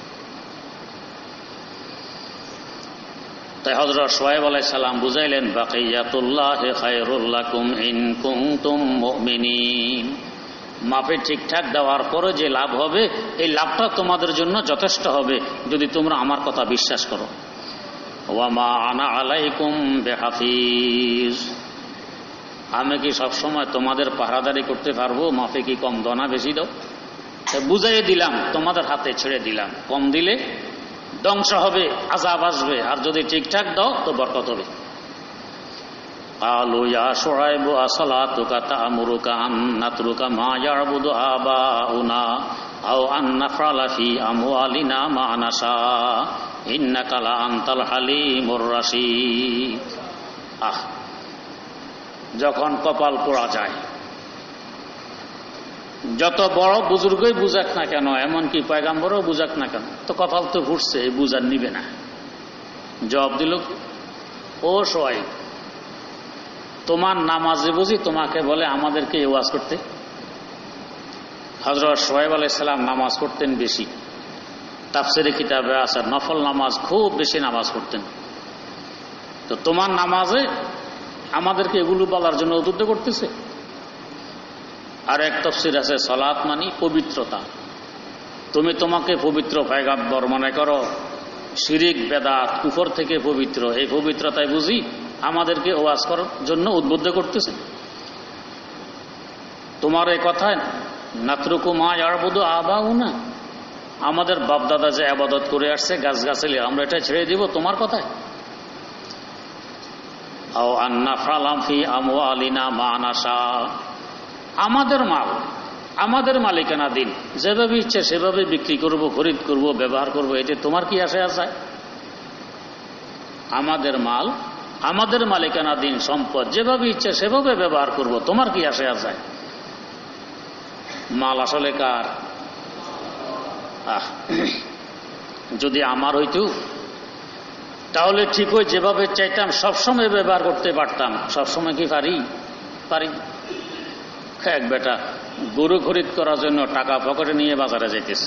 তাই হযরত শুআয়ব আলাইহিস সালাম বুঝাইলেন, বাকিয়াতুল্লাহি খায়রুল লাকুম ইন কুনতুম মুমিনিন। মাপে ঠিকঠাক দেওয়ার পরে যে লাভ হবে, এই লাভটা তোমাদের জন্য যথেষ্ট হবে যদি তোমরা আমার কথা বিশ্বাস করো। ওয়া মা আনা আলাইকুম বিহাফিজ, আমি কি সবসময় তোমাদের পাহারাদারি করতে পারবো? মাপে কি কম দাও না বেশি দাও? বুঝাইয়ে দিলাম, তোমাদের হাতে ছেড়ে দিলাম। কম দিলে ধ্বংস হবে, আযাব আসবে, আর যদি ঠিকঠাক দাও তো বরকত হবে। قالوا يا شعيب أصلاتك تأمرك أن نترك ما يعبد آباؤنا أو أن نفعل في أموالنا ما نشاء إنك لأنت الحليم الرشيد। আহ, যখন কপাল পোড়া যায়, যত বড় বুজুর্গই বুঝাক না কেন, এমনকি পয়গাম্বরও বুঝাক না কেন, তো কপাল তো ফুটছে, এই বুঝার নিবে না। জবাব দিল, ও শুআয়ব, তোমার নামাজে বুঝি তোমাকে বলে আমাদেরকে ওয়াজ করতে? হযরত শুআয়ব আলাইহিস সালাম নামাজ পড়তেন বেশি, তাফসীরে কিতাবে আছে নফল নামাজ খুব বেশি নামাজ পড়তেন। তো তোমার নামাজে আমাদেরকে এগুলো বলার জন্য উদ্বুদ্ধ করতেছে? আর এক তাফসীর আছে সালাত মানে পবিত্রতা। তুমি তোমাকে পবিত্র পয়গম্বর মনে করো, শিরিক বেদাত কুফর থেকে পবিত্র, এই পবিত্রতায় বুঝি আমাদেরকে ওয়াজ করার জন্য উদ্বুদ্ধ করতেছে? তোমার এই কথায় নাতরুকু মা ইয়াবুদু আবাউনা, আমাদের বাপদাদা যে ইবাদত করে আসছে গাছগাছালি, আমরা এটা ছেড়ে দিব তোমার কথায়? আও আন্না ফালাম ফি আমওয়ালিনা মা নাশা, আমাদের মাল আমাদের মালিকানা দিন, যেভাবে ইচ্ছে সেভাবে বিক্রি করব, খরিদ করব, ব্যবহার করব, এতে তোমার কি আসে আছে? আমাদের মাল আমাদের মালিকানা দিন, সম্পদ যেভাবে ইচ্ছে সেভাবে ব্যবহার করব, তোমার কি আসে আছে? মাল আসলে কার? আহ, যদি আমার হইতো তাহলে ঠিক হয়, যেভাবে চাইতাম সবসময় ব্যবহার করতে পারতাম। সবসময় কি পারি? পারি। এক বেটা গরু খরিদ করার জন্য টাকা পকেটে নিয়ে বাজারে যাইতেছে।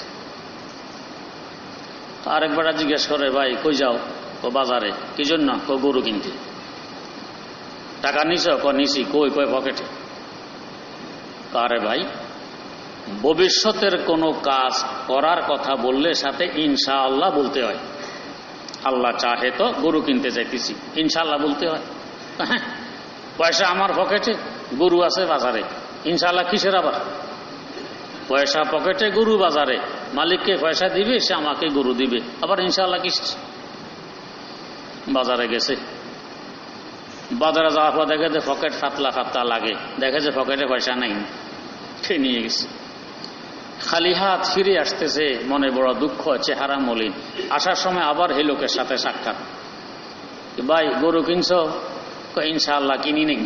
আরেক বেটা জিজ্ঞেস করে, ভাই কই যাও? ও বাজারে। কি জন্য? ও গরু কিনতে। টাকা নিছ? ক নিছি। কই? কই পকেটে। আরে ভাই, ভবিষ্যতের কোনো কাজ করার কথা বললে সাথে ইনশাআল্লাহ বলতে হয়। আল্লাহ চাহে তো গরু কিনতে যাইতেছি, ইনশাআল্লাহ বলতে হয়। হ্যাঁ, পয়সা আমার পকেটে, গরু আছে বাজারে, ইনশাআল্লাহ কিসের আবার? পয়সা পকেটে, গরু বাজারে, মালিককে পয়সা দিবে, সে আমাকে গরু দিবে, আবার ইনশাআল্লাহ কিস? বাজারে গেছে, বাজারে যাওয়ার পর দেখে যে পকেট ফাতলা ফাতলা লাগে, দেখে যে পকেটে পয়সা নাই, খেয়ে নিয়ে গেছে। খালি হাত ফিরে আসতেছে, মনে বড় দুঃখ, চেহারা মলিন। আসার সময় আবার এই লোকের সাথে সাক্ষাৎ। ভাই গরু কিনছ? ইনশাআল্লাহ কিনি নেই।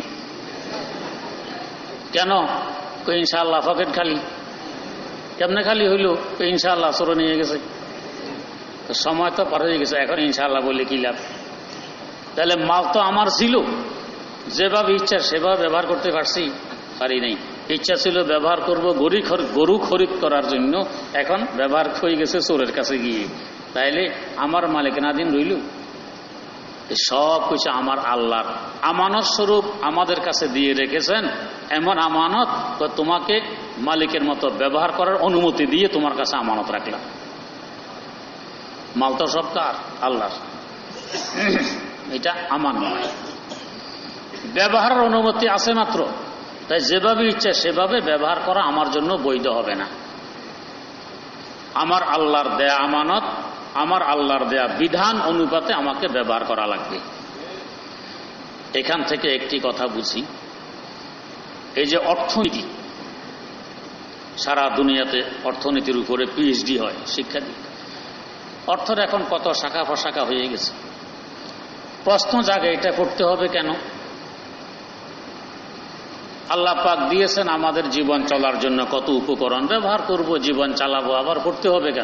কেন? ইনশাআল্লাহ পকেট খালি। কেমনে খালি হইল? ইনশাআল্লাহ চোর নিয়ে গেছে। সময় তো পার হয়ে গেছে, এখন ইনশাআল্লাহ বলে কি লাভ? তাহলে মাল তো আমার ছিল, যেভাবে ইচ্ছা সেভাবে ব্যবহার করতে পারছি? পারি নাই। ইচ্ছা ছিল ব্যবহার করব গরু গরু খরিদ করার জন্য, এখন ব্যবহার হয়ে গেছে চোরের কাছে গিয়ে। তাইলে আমার মালিকানাধীন রইল? সব কিছু আমার আল্লাহর আমানত স্বরূপ আমাদের কাছে দিয়ে রেখেছেন। এমন আমানত তোমাকে মালিকের মতো ব্যবহার করার অনুমতি দিয়ে তোমার কাছে আমানত রাখলাম। মাল তো সব কার? আল্লাহর। এটা আমার নয়, ব্যবহারের অনুমতি আছে মাত্র। তাই যেভাবে ইচ্ছা সেভাবে ব্যবহার করা আমার জন্য বৈধ হবে না। আমার আল্লাহর দেয়া আমানত, আমার আল্লাহর দেয়া বিধান অনুপাতে আমাকে ব্যবহার করা লাগবে। এখান থেকে একটি কথা বুঝি, এই যে অর্থনীতি, সারা দুনিয়াতে অর্থনীতির উপরে পিএইচডি হয়, শিক্ষা দীক্ষা। অর্থের এখন কত শাখা প্রশাখা হয়ে গেছে। প্রশ্ন জাগে, এটা করতে হবে কেন? আল্লাহ পাক দিয়েছেন আমাদের জীবন চলার জন্য কত উপকরণ, ব্যবহার করব, জীবন চালাবো, আবার করতে হবে কেন?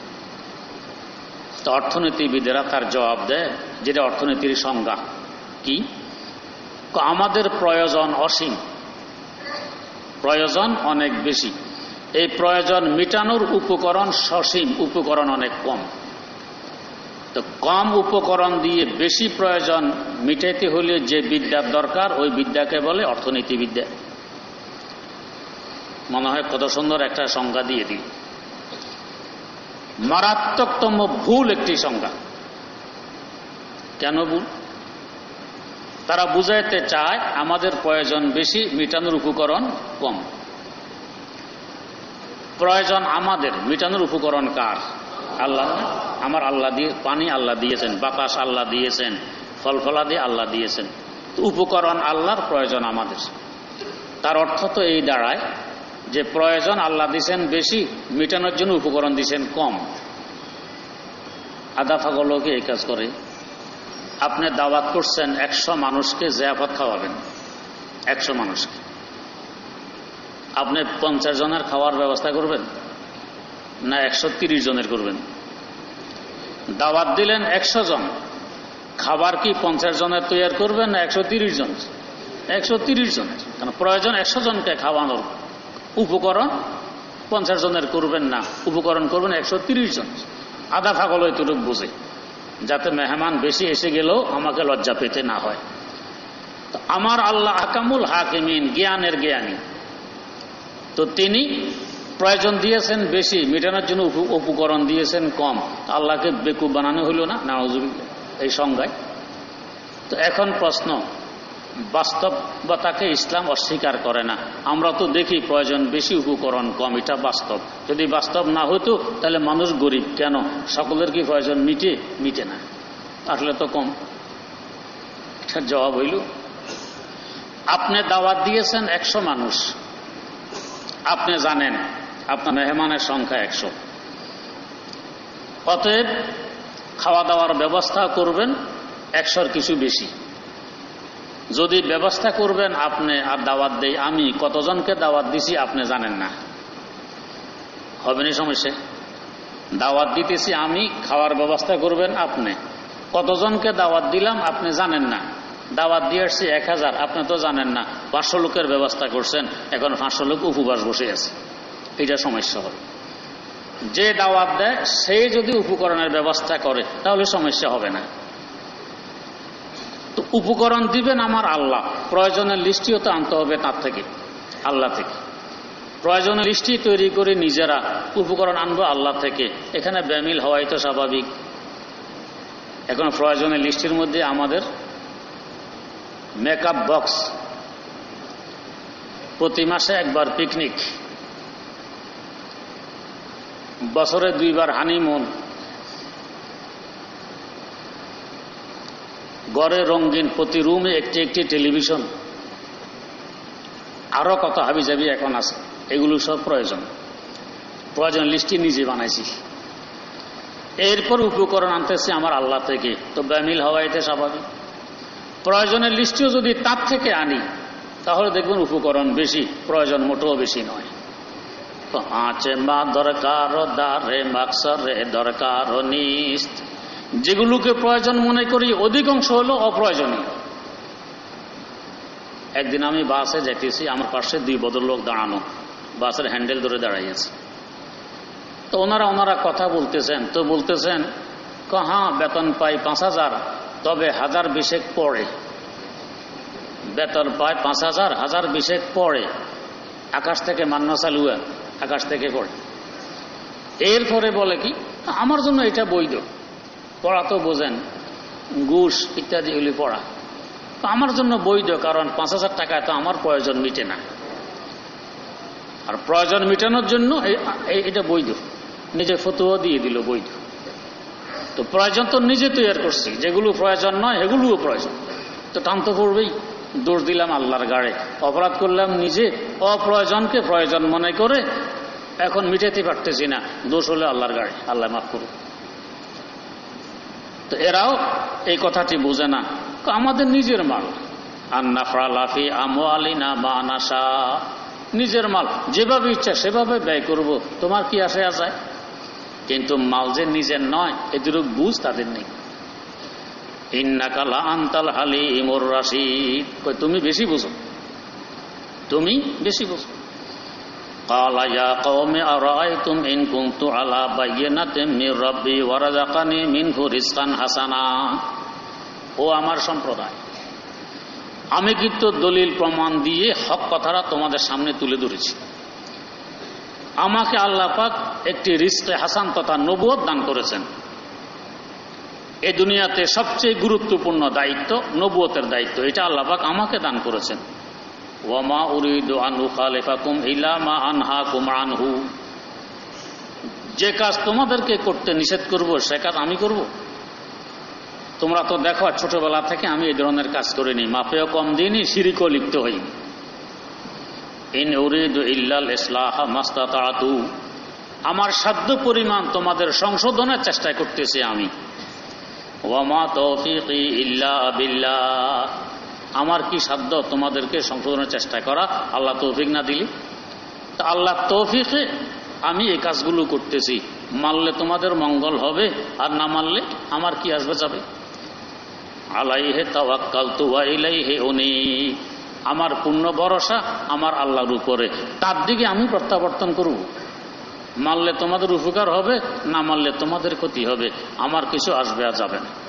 তো অর্থনীতিবিদেরা তার জবাব দেয়, যেটা অর্থনীতির সংজ্ঞা কি? আমাদের প্রয়োজন অসীম, প্রয়োজন অনেক বেশি, এই প্রয়োজন মেটানোর উপকরণ সসীম, উপকরণ অনেক কম। তো কম উপকরণ দিয়ে বেশি প্রয়োজন মিটাইতে হলে যে বিদ্যার দরকার ওই বিদ্যাকে বলে অর্থনীতিবিদ্যা। মনে হয় কত সুন্দর একটা সংজ্ঞা দিয়ে দিই। মারাত্মকতম ভুল একটি সংজ্ঞা। কেন ভুল? তারা বুঝাইতে চায় আমাদের প্রয়োজন বেশি, মেটানোর উপকরণ কম। প্রয়োজন আমাদের, মেটানোর উপকরণ কার? আল্লাহ। আমার আল্লাহ দিয়ে পানি আল্লাহ দিয়েছেন, বাতাস আল্লাহ দিয়েছেন, ফল ফলাদি আল্লাহ দিয়েছেন, উপকরণ আল্লাহর, প্রয়োজন আমাদের। তার অর্থ তো এই দাঁড়ায় যে প্রয়োজন আল্লাহ দিয়েছেন বেশি, মেটানোর জন্য উপকরণ দিয়েছেন কম। আদা পাগলকে এই কাজ করে। আপনি দাওয়াত করছেন একশো মানুষকে জিয়াফত খাওয়াবেন, একশো মানুষকে আপনি পঞ্চাশ জনের খাওয়ার ব্যবস্থা করবেন না একশো তিরিশ জনের করবেন? দাওয়াত দিলেন একশো জন, খাবার কি পঞ্চাশ জনের তৈরি করবেন না একশো তিরিশ জন? একশো তিরিশ জনের। কারণ প্রয়োজন একশো জনকে খাওয়ানোর, উপকরণ পঞ্চাশ জনের করবেন না, উপকরণ করবেন একশো তিরিশ জন। আধা পাগল এতটুকু বুঝে, যাতে মেহমান বেশি এসে গেলেও আমাকে লজ্জা পেতে না হয়। তো আমার আল্লাহ আকামুল হাকিমিন, জ্ঞানের জ্ঞানী। তো তিনি প্রয়োজন দিয়েছেন বেশি, মেটানোর জন্য উপকরণ দিয়েছেন কম। আল্লাহকে বেকুব বানানো হইল না নাউজুবিল্লাহ এই সংজ্ঞায়? তো এখন প্রশ্ন, বাস্তবতাকে ইসলাম অস্বীকার করে না। আমরা তো দেখি প্রয়োজন বেশি, উপকরণ কম, এটা বাস্তব। যদি বাস্তব না হতো তাহলে মানুষ গরিব কেন? সকলের কি প্রয়োজন মিটে? মিটে না, আসলে তো কম। এটার জবাব হইল, আপনি দাওয়াত দিয়েছেন একশো মানুষ, আপনি জানেন আপনার মেহমানের সংখ্যা একশো, অতএব খাওয়া দাওয়ার ব্যবস্থা করবেন একশোর কিছু বেশি। যদি ব্যবস্থা করবেন আপনি আর দাওয়াত দেই আমি, কতজনকে দাওয়াত দিছি আপনি জানেন না, হবে না সমস্যা? দাওয়াত দিতেছি আমি, খাওয়ার ব্যবস্থা করবেন আপনি, কতজনকে দাওয়াত দিলাম আপনি জানেন না। দাওয়াত দিয়ে আসছি এক হাজার, আপনি তো জানেন না। পাঁচশো লোকের ব্যবস্থা করছেন, এখন পাঁচশো লোক উপবাস বসে আছে, এটা সমস্যা হবে। যে দাওয়াত দেয় সে যদি উপকরণের ব্যবস্থা করে তাহলে সমস্যা হবে না। তো উপকরণ দিবেন আমার আল্লাহ, প্রয়োজনের লিস্টিও তো আনতে হবে তার থেকে, আল্লাহ থেকে। প্রয়োজনের লিস্টি তৈরি করে নিজেরা উপকরণ আনবো আল্লাহ থেকে, এখানে বেমিল হওয়াই তো স্বাভাবিক। এখন প্রয়োজনের লিস্টির মধ্যে আমাদের মেকআপ বক্স, প্রতি মাসে একবার পিকনিক, বছরে দুইবার হানিমুন, ঘরে রঙিন প্রতি রুমে একটি একটি টেলিভিশন, আরো কত হাবিজাবি এখন আছে, এগুলো সব প্রয়োজন। প্রয়োজন লিস্টি নিজে বানাইছি, এরপর উপকরণ আনতেছি আমার আল্লাহ থেকে, তো বেমিল হওয়া এটা স্বাভাবিক। প্রয়োজনের লিস্টিও যদি তার থেকে আনি তাহলে দেখবেন উপকরণ বেশি, প্রয়োজন মোটেও বেশি নয়। তো আঁচে মা দরকার দারে মাকসরে দরকার নিস্ত, যেগুলোকে প্রয়োজন মনে করি অধিকাংশ হলো অপ্রয়োজনীয়। একদিন আমি বাসে যাইতেছি, আমার পাশে দুই ভদ্রলোক দাঁড়ানো, বাসের হ্যান্ডেল ধরে দাঁড়াইছে। তো ওনারা ওনারা কথা বলতেছেন, তো বলতেছেন হ্যাঁ বেতন পাই পাঁচ হাজার, তবে হাজার বিশেক পড়ে। বেতন পায় পাঁচ হাজার, হাজার বিশেক পড়ে, আকাশ থেকে মান্না চালুয়া, আকাশ থেকে পড়ে। এরপরে বলে কি আমার জন্য এটা বৈধ, পড়া তো বোঝেন, ঘুষ ইত্যাদি এগুলি পড়া তো আমার জন্য বৈধ, কারণ পাঁচ হাজার টাকায় তো আমার প্রয়োজন মিটে না, আর প্রয়োজন মেটানোর জন্য এটা বৈধ। নিজে ফতোয়া দিয়ে দিল বৈধ। তো প্রয়োজন তো নিজে তৈরি করছি, যেগুলো প্রয়োজন নয় সেগুলোও প্রয়োজন, তো টান তো পড়বেই। দোষ দিলাম আল্লাহর গাড়ে, অপরাধ করলাম নিজে, অপ্রয়োজনকে প্রয়োজন মনে করে এখন মিটাতে পারতেছি না, দোষ হলে আল্লাহর গাড়ে, আল্লাহ মাফ করুন। তো এরাও এই কথাটি বোঝে না, আমাদের নিজের মাল, আন্নাফা লাফি আমওয়ালিনা মা নাশা, নিজের মাল যেভাবে ইচ্ছা সেভাবে ব্যয় করব, তোমার কি আসে আসায়? কিন্তু মাল যে নিজের নয় এদের বুঝ তাদের নেই। ইন্নাকা লা আনতাল হালিমুর রাশিদ, কই তুমি বেশি বুঝো, তুমি বেশি বুঝো। ক্বালা ইয়া কওমি আরাআইতুম ইন কুনতু আলা বায়িনাতিন মির রাব্বি ওয়া রাযাকানি মিনহু রিজকান হাসানা। ও আমার সম্প্রদায়, আমি কিন্তু দলিল প্রমাণ দিয়ে হক কথাটা তোমাদের সামনে তুলে ধরেছি। আমাকে আল্লাহ পাক একটি রিজকে হাসান তথা নবুয়ত দান করেছেন। এই দুনিয়াতে সবচেয়ে গুরুত্বপূর্ণ দায়িত্ব নবুয়তের দায়িত্ব, এটা আল্লাহ পাক আমাকে দান করেছেন। ওয়া মা উরিদু আন উখালিফাকুম ইলা মা আনহাকুম আনহু, যে কাজ তোমাদেরকে করতে নিষেধ করব সে কাজ আমি করব। তোমরা তো দেখো ছোটবেলা থেকে আমি এই ধরনের কাজ করিনি, মাপেও কম দিইনি, শিরকও লিপ্ত হই। ইন উরিদু ইল্লাল ইসলাহা মাস্তাতাতু, আমার সাধ্য পরিমাণ তোমাদের সংশোধনের চেষ্টা করতেছি আমি। ওয়া মা তৌফিকি ইল্লা বিল্লাহ, আমার কি সাধ্য তোমাদেরকে সংশোধনের চেষ্টা করা, আল্লাহ তৌফিক না দিলে। তা আল্লাহ তৌফিকে আমি এই কাজগুলো করতেছি, মানলে তোমাদের মঙ্গল হবে, আর না মানলে আমার কি আসবে যাবে। আলাইহি তাওয়াক্কালতু ওয়া ইলাইহি উনীব, আমার পূর্ণ ভরসা আমার আল্লাহর উপরে, তার দিকে আমি প্রত্যাবর্তন করব। মানলে তোমাদের উপকার হবে, না মানলে তোমাদের ক্ষতি হবে, আমার কিছু আসবে আর যাবে না।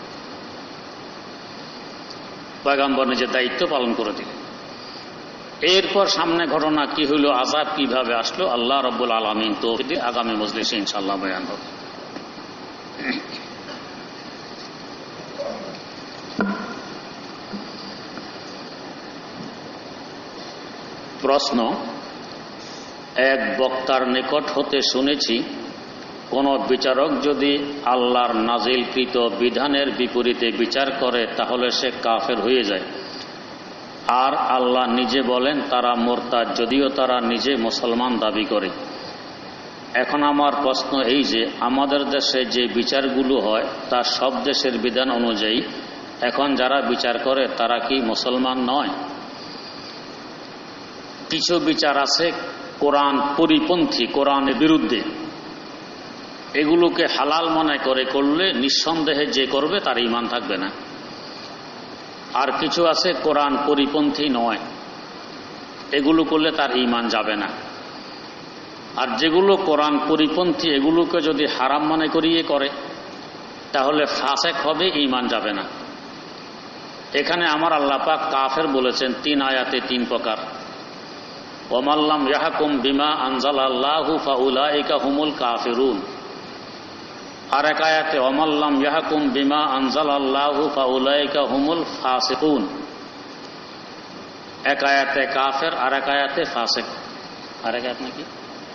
পয়গম্বর নিজের দায়িত্ব পালন করে দিলেন। এরপর সামনে ঘটনা কি হলো, আযাব কিভাবে আসলো, আল্লাহ রাব্বুল আলামিন তৌফিক দিয়ে আগামী মজলিসে ইনশাআল্লাহ বয়ান হবে। প্রশ্ন, এক বক্তার নিকট হতে শুনেছি কোন বিচারক যদি আল্লাহর নাজিলকৃত বিধানের বিপরীতে বিচার করে তাহলে সে কাফের হয়ে যায়, আর আল্লাহ নিজে বলেন তারা মুরতাদ, যদিও তারা নিজে মুসলমান দাবি করে। এখন আমার প্রশ্ন এই যে আমাদের দেশে যে বিচারগুলো হয় তা সব দেশের বিধান অনুযায়ী এখন যারা বিচার করে তারা কি মুসলমান নয়? কিছু বিচার আছে কোরআন পরিপন্থী, কোরআনের বিরুদ্ধে, এগুলোকে হালাল মনে করে করলে নিঃসন্দেহে যে করবে তার ঈমান থাকবে না। আর কিছু আছে কোরআন পরিপন্থী নয়, এগুলো করলে তার ঈমান যাবে না। আর যেগুলো কোরআন পরিপন্থী এগুলোকে যদি হারাম মনে করিয়ে করে তাহলে ফাসেক হবে, ঈমান যাবে না। এখানে আমার আল্লাহ পাক কাফের বলেছেন তিন আয়াতে তিন প্রকার। ওয়ামাল্লাম ইয়াহকুম বিমা আনজালাল্লাহু ফাউলাইকা হুমুল কাফিরুন। আর এক আয়াতে ওয়ামাল্লাম ইয়াহকুম বিমা আনজালাল্লাহু ফাউলাইকা হুমুল ফাসিকুন। এক আয়াতে কাফের, আর এক আয়াতে ফাসিক। আর এক আয়াত নাকি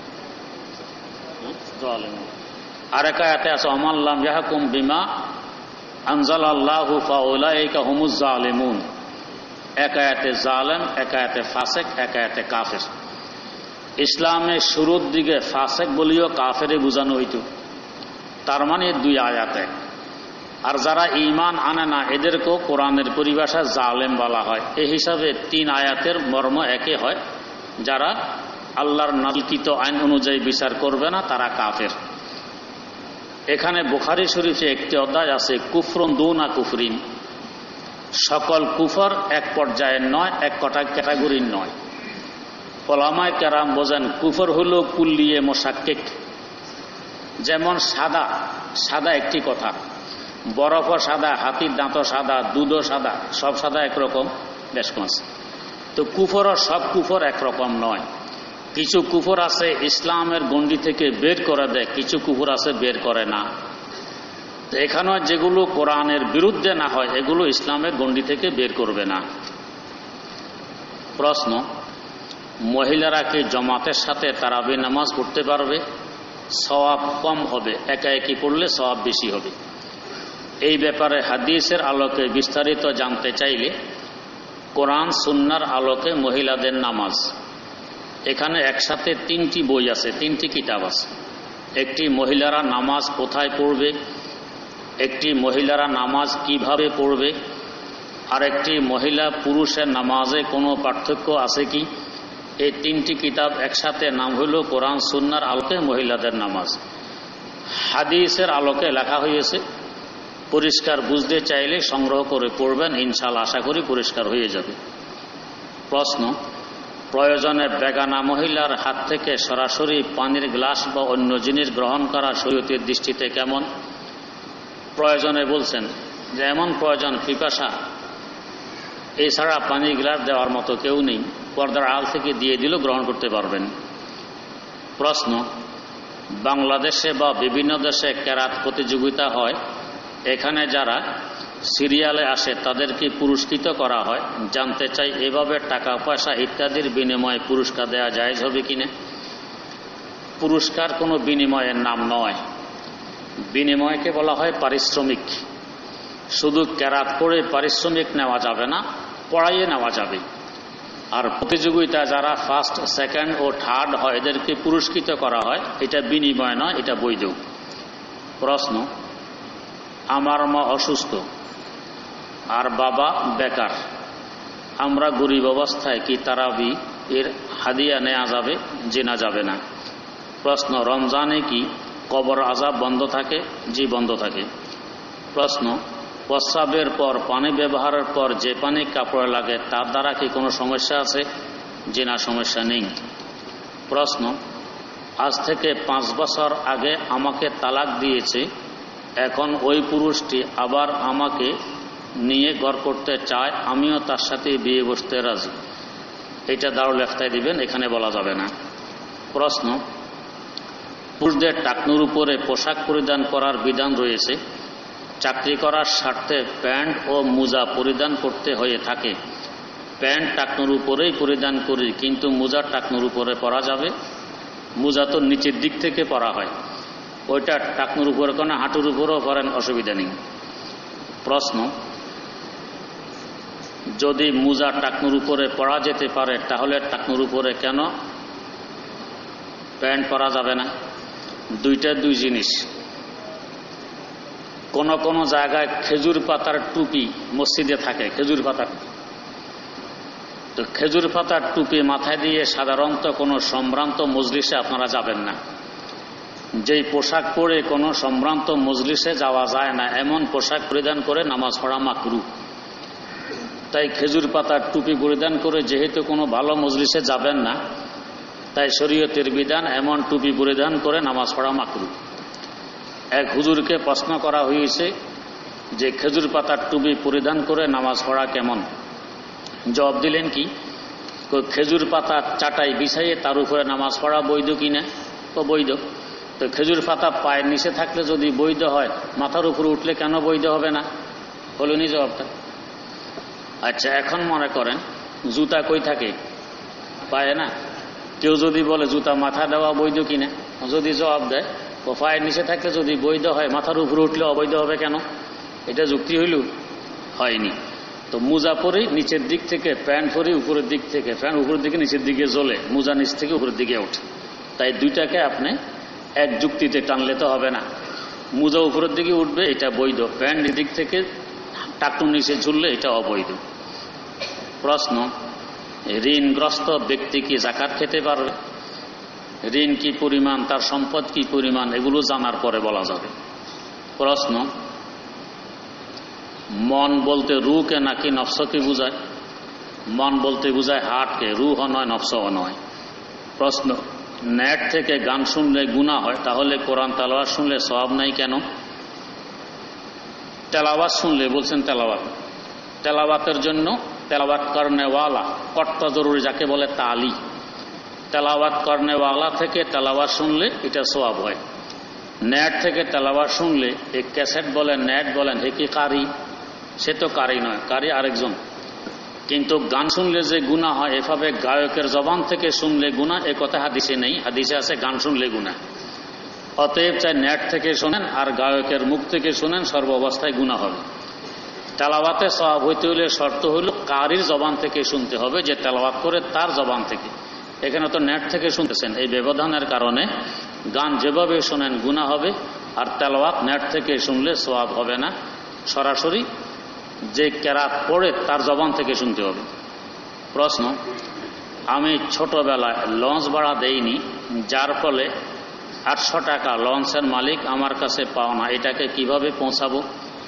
জালিম। আর এক আয়াতে আছে ওয়ামাল্লাম ইয়াহকুম বিমা আনজালাল্লাহু ফাউলাইকা হুমুজ জালিমুন। এক আয়াতে জালেম, এক আয়াতে ফাসেক, এক আয়াতে কাফের। ইসলামের শুরুর দিকে ফাসেক বলিও কাফেরে বোঝানো হইত, তার মানে দুই আয়াত এক। আর যারা ঈমান আনে না এদেরকেও কোরআনের পরিভাষায় জালেম বলা হয়। এই হিসাবে তিন আয়াতের মর্ম একে হয়, যারা আল্লাহর নাজিলকৃত আইন অনুযায়ী বিচার করবে না তারা কাফের। এখানে বুখারী শরীফে একটি অধ্যায় আছে কুফরুন দুনা কুফরিন, সকল কুফর এক পর্যায়ের নয়, এক কটা ক্যাটাগরির নয়। ওলামায়ে কেরাম বোঝেন কুফর হলো কুল্লিয়ে মোশাক্কিক। যেমন সাদা, সাদা একটি কথা, বরফও সাদা, হাতির দাঁতও সাদা, দুধও সাদা, সব সাদা একরকম, বেশ কম। তো কুফরও সব কুফর একরকম নয়। কিছু কুফর আছে ইসলামের গণ্ডি থেকে বের করে দেয়, কিছু কুফর আছে বের করে না। তো এখানে যেগুলো কোরআনের বিরুদ্ধে না হয় এগুলো ইসলামের গণ্ডি থেকে বের করবে না। প্রশ্ন, মহিলারা কি জামাতের সাথে তারাবি নামাজ পড়তে পারবে? সওয়াব কম হবে, একা একই পড়লে সওয়াব বেশি হবে। এই ব্যাপারে হাদিসের আলোকে বিস্তারিত জানতে চাইলে কোরআন সুন্নাহর আলোকে মহিলাদের নামাজ, এখানে একসাথে তিনটি বই আছে, তিনটি কিতাব আছে। একটি মহিলারা নামাজ কোথায় পড়বে, একটি মহিলারা নামাজ কিভাবে পড়বে, আর একটি মহিলা পুরুষের নামাজে কোনো পার্থক্য আছে কি। এই তিনটি কিতাব একসাথে নাম হইল কোরআন সুন্নাহর আলোকে মহিলাদের নামাজ। হাদিসের আলোকে লেখা হয়েছে পরিষ্কার বুঝতে চাইলে সংগ্রহ করে পড়বেন, ইনশাআল্লাহ আশা করি পরিষ্কার হয়ে যাবে। প্রশ্ন, প্রয়োজনে বেগানা মহিলার হাত থেকে সরাসরি পানির গ্লাস বা অন্য জিনিস গ্রহণ করা শরীয়তের দৃষ্টিতে কেমন? প্রয়োজনে বলছেন যে এমন প্রয়োজন, পিপাসা, এছাড়া পানির গ্লাস দেওয়ার মতো কেউ নেই, পর্দার আড়াল থেকে দিয়ে দিলেও গ্রহণ করতে পারবেন। প্রশ্ন, বাংলাদেশে বা বিভিন্ন দেশে কেরাত প্রতিযোগিতা হয়, এখানে যারা সিরিয়ালে আসে তাদেরকে পুরস্কৃত করা হয়। জানতে চাই এভাবে টাকা পয়সা ইত্যাদির বিনিময়ে পুরস্কার দেওয়া জায়েজ হবে কিনা? পুরস্কার কোনো বিনিময়ের নাম নয়, বিনিময়কে বলা হয় পারিশ্রমিক। শুধু কেরাত পড়ে পারিশ্রমিক নেওয়া যাবে না, পড়াইয়ে নেওয়া যাবে। আর প্রতিযোগিতা যারা ফার্স্ট, সেকেন্ড ও থার্ড হয় এদেরকে পুরস্কৃত করা হয়, এটা বিনিময় নয়, এটা বৈধ। প্রশ্ন, আমার মা অসুস্থ আর বাবা বেকার, আমরা গরিব অবস্থায় কি তারাবি এর হাদিয়া নেওয়া যাবে? জেনা যাবে না। প্রশ্ন, রমজানে কি কবর আযাব বন্ধ থাকে? জি, বন্ধ থাকে। প্রশ্ন, প্রস্রাবের পর পানি ব্যবহারের পর যে পানি কাপড়ে লাগে তার দ্বারা কি কোনো সমস্যা আছে? জি না, সমস্যা নেই। প্রশ্ন, আজ থেকে পাঁচ বছর আগে আমাকে তালাক দিয়েছে, এখন ওই পুরুষটি আবার আমাকে নিয়ে ঘর করতে চায়, আমিও তার সাথে বিয়ে বসতে রাজি। এটা দারুল ইফতায় দিবেন, এখানে বলা যাবে না। প্রশ্ন, পুরুষদের টাকনুর উপরে পোশাক পরিধান করার বিধান রয়েছে, চাকরি করার স্বার্থে প্যান্ট ও মোজা পরিধান করতে হয়ে থাকে। প্যান্ট টাকনুর উপরেই পরিধান করি, কিন্তু মোজা টাকনুর উপরে পরা যাবে? মোজা তো নিচের দিক থেকে পরা হয়, ওইটা টাকনুর উপরে কোনো হাঁটুর উপরেও পরেন, অসুবিধা নেই। প্রশ্ন, যদি মোজা টাকনুর উপরে পরা যেতে পারে তাহলে টাকনুর উপরে কেন প্যান্ট পরা যাবে না? দুইটা দুই জিনিস। কোন কোন জায়গায় খেজুর পাতার টুপি মসজিদে থাকে, খেজুর পাতার, তো খেজুর পাতার টুপি মাথায় দিয়ে সাধারণত কোনো সম্ভ্রান্ত মজলিসে আপনারা যাবেন না। যেই পোশাক পরে কোনো সম্ভ্রান্ত মজলিসে যাওয়া যায় না এমন পোশাক পরিধান করে নামাজ পড়া মাকরুহ। তাই খেজুর পাতার টুপি পরিধান করে যেহেতু কোনো ভালো মজলিসে যাবেন না, তাই শরীয়তের বিধান এমন টুপি পরিধান করে নামাজ পড়া মাকরুহ। এক হুজুরকে প্রশ্ন করা হয়েছে যে খেজুর পাতার টুপি পরিধান করে নামাজ পড়া কেমন? জবাব দিলেন কি, খেজুর পাতার চাটাই বিছাইয়ে তার উপরে নামাজ পড়া বৈধ কিনা? তো বৈধ। তো খেজুর পাতা পায়ের নিচে থাকলে যদি বৈধ হয়, মাথার উপরে উঠলে কেন বৈধ হবে না? বলুনি জবাবটা। আচ্ছা, এখন মনে করেন জুতা কই থাকে? পায়ে না। কেউ যদি বলে জুতা মাথা দেওয়া বৈধ কিনা, যদি জবাব দেয় ও পায়ের নিচে থাকলে যদি বৈধ হয়, মাথার উপরে উঠলে অবৈধ হবে কেন? এটা যুক্তি হইল? হয়নি। তো মোজা পরে নিচের দিক থেকে, প্যান্ট পরে উপরের দিক থেকে, প্যান্ট উপরের দিকে নিচের দিকে জ্বলে, মোজা নিচ থেকে উপরের দিকে ওঠে। তাই দুইটাকে আপনি এক যুক্তিতে টানলে তো হবে না। মোজা উপরের দিকে উঠবে, এটা বৈধ। প্যান্ট দিক থেকে টাকটুর নিচে ঝুললে এটা অবৈধ। প্রশ্ন, ঋণগ্রস্ত ব্যক্তি কি যাকাত খেতে পারবে? ঋণ কি পরিমাণ, তার সম্পদ কি পরিমাণ, এগুলো জানার পরে বলা যাবে। প্রশ্ন, মন বলতে রুহকে নাকি নফসকে বুঝায়? মন বলতে বুঝায় হার্টকে, রুহ নয়, নফসও নয়। প্রশ্ন, নেট থেকে গান শুনলে গুনাহ হয়, তাহলে কোরআন তেলাওয়াত শুনলে সওয়াব নাই কেন? তেলাওয়াত শুনলে, বলছেন তেলাওয়াত, তেলাওয়াতের জন্য তেলাওয়াত করনেওয়ালা কর্তা জরুরি, যাকে বলে তালি। তেলাওয়াত করনেওয়ালা থেকে তেলাওয়াত শুনলে এটা সওয়াব হয়। নেট থেকে তেলাওয়াত শুনলে, এই ক্যাসেট বলেন, নেট বলেন, হে কি কারি? সে তো কারি নয়, কারি আরেকজন। কিন্তু গান শুনলে যে গুনাহ হয়, এভাবে গায়কের জবান থেকে শুনলে গুনাহ, এ কথা হাদিসে নেই। হাদিসে আছে গান শুনলে গুনাহ। অতএব চাই নেট থেকে শোনেন আর গায়কের মুখ থেকে শোনেন, সর্ব অবস্থায় গুনাহ হবে। তেলাওয়াতে সওয়াব হইতে হলে শর্ত হইল কারির জবান থেকে শুনতে হবে, যে তেলাওয়াত করে তার জবান থেকে। এখানে তো নেট থেকে শুনতেছেন, এই ব্যবধানের কারণে গান যেভাবে শোনেন গুনাহ হবে, আর তেলাওয়াত নেট থেকে শুনলে সওয়াব হবে না। সরাসরি যে কেরাত পড়ে তার জবান থেকে শুনতে হবে। প্রশ্ন, আমি ছোটবেলায় লঞ্চ ভাড়া দেইনি, যার ফলে আটশো টাকা লঞ্চের মালিক আমার কাছে পাও না, এটাকে কিভাবে পৌঁছাবো?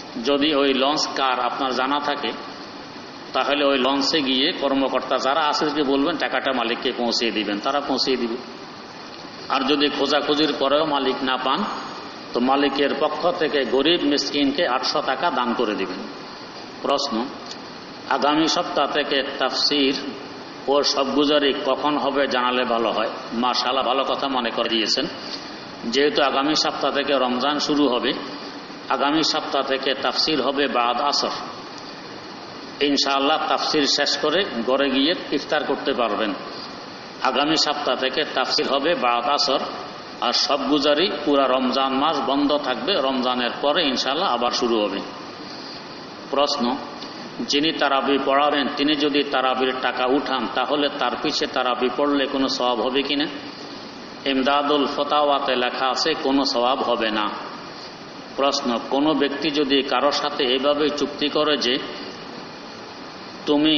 যদি ওই লঞ্চ কার আপনার জানা থাকে তাহলে ওই লঞ্চে গিয়ে কর্মকর্তা যারা আছে বলবেন টাকাটা মালিককে পৌঁছিয়ে দিবেন, তারা পৌঁছিয়ে দিবে। আর যদি খোঁজাখুঁজির পরেও মালিক না পান তো মালিকের পক্ষ থেকে গরিব মিসকিনকে আটশো টাকা দান করে দিবেন। প্রশ্ন, আগামী সপ্তাহ থেকে তাফসির ও সবগুজারি কখন হবে জানালে ভালো হয়। মাশাআল্লাহ, ভালো কথা মনে করে দিয়েছেন। যেহেতু আগামী সপ্তাহ থেকে রমজান শুরু হবে, আগামী সপ্তাহ থেকে তাফসির হবে বাদ আসর। ইনশাআল্লাহ তাফসির শেষ করে ঘরে গিয়ে ইফতার করতে পারবেন। আগামী সপ্তাহ থেকে তাফসির হবে বাদ আসর, আর সবগুজারি পুরা রমজান মাস বন্ধ থাকবে। রমজানের পরে ইনশাআল্লাহ আবার শুরু হবে। প্রশ্ন, যিনি তারাবি পড়াবেন তিনি যদি তারাবির টাকা উঠান তাহলে তার পিছে তারাবি পড়লে কোনো সওয়াব হবে কিনা? ইমদাদুল ফতাওয়াতে লেখা আছে কোনো সওয়াব হবে না। প্রশ্ন, কোনো ব্যক্তি যদি কারোর সাথে এভাবে চুক্তি করে যে তুমি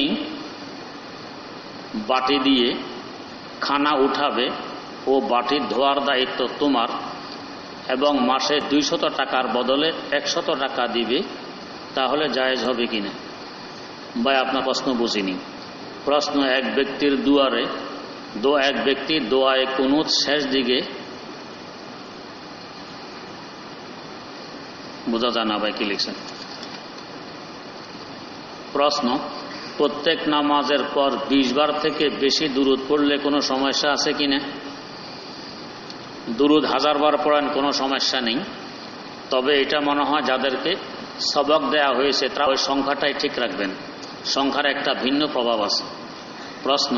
বাটি দিয়ে খানা উঠাবে ও বাটি ধোয়ার দায়িত্ব তোমার এবং মাসে দুইশত টাকার বদলে একশত টাকা দিবে, তাহলে জায়েজ হবে কিনা? ভাই, আপনার প্রশ্ন বুঝিনি। প্রশ্ন, এক ব্যক্তির দুয়ারে দো এক ব্যক্তি দোয়ায়ে কুনুত শেষ দিকে বোঝা যায় না ভাই কি লিখছেন। প্রশ্ন, প্রত্যেক নামাজের পর বিশ বার থেকে বেশি দুরুদ পড়লে কোনো সমস্যা আছে কিনা? দুরুদ হাজার বার পড়েন কোনো সমস্যা নেই, তবে এটা মনে হয় যাদেরকে সবক দেয়া হয়েছে তারা ওই সংখ্যাটাই ঠিক রাখবেন, সংখ্যার একটা ভিন্ন প্রভাব আছে। প্রশ্ন,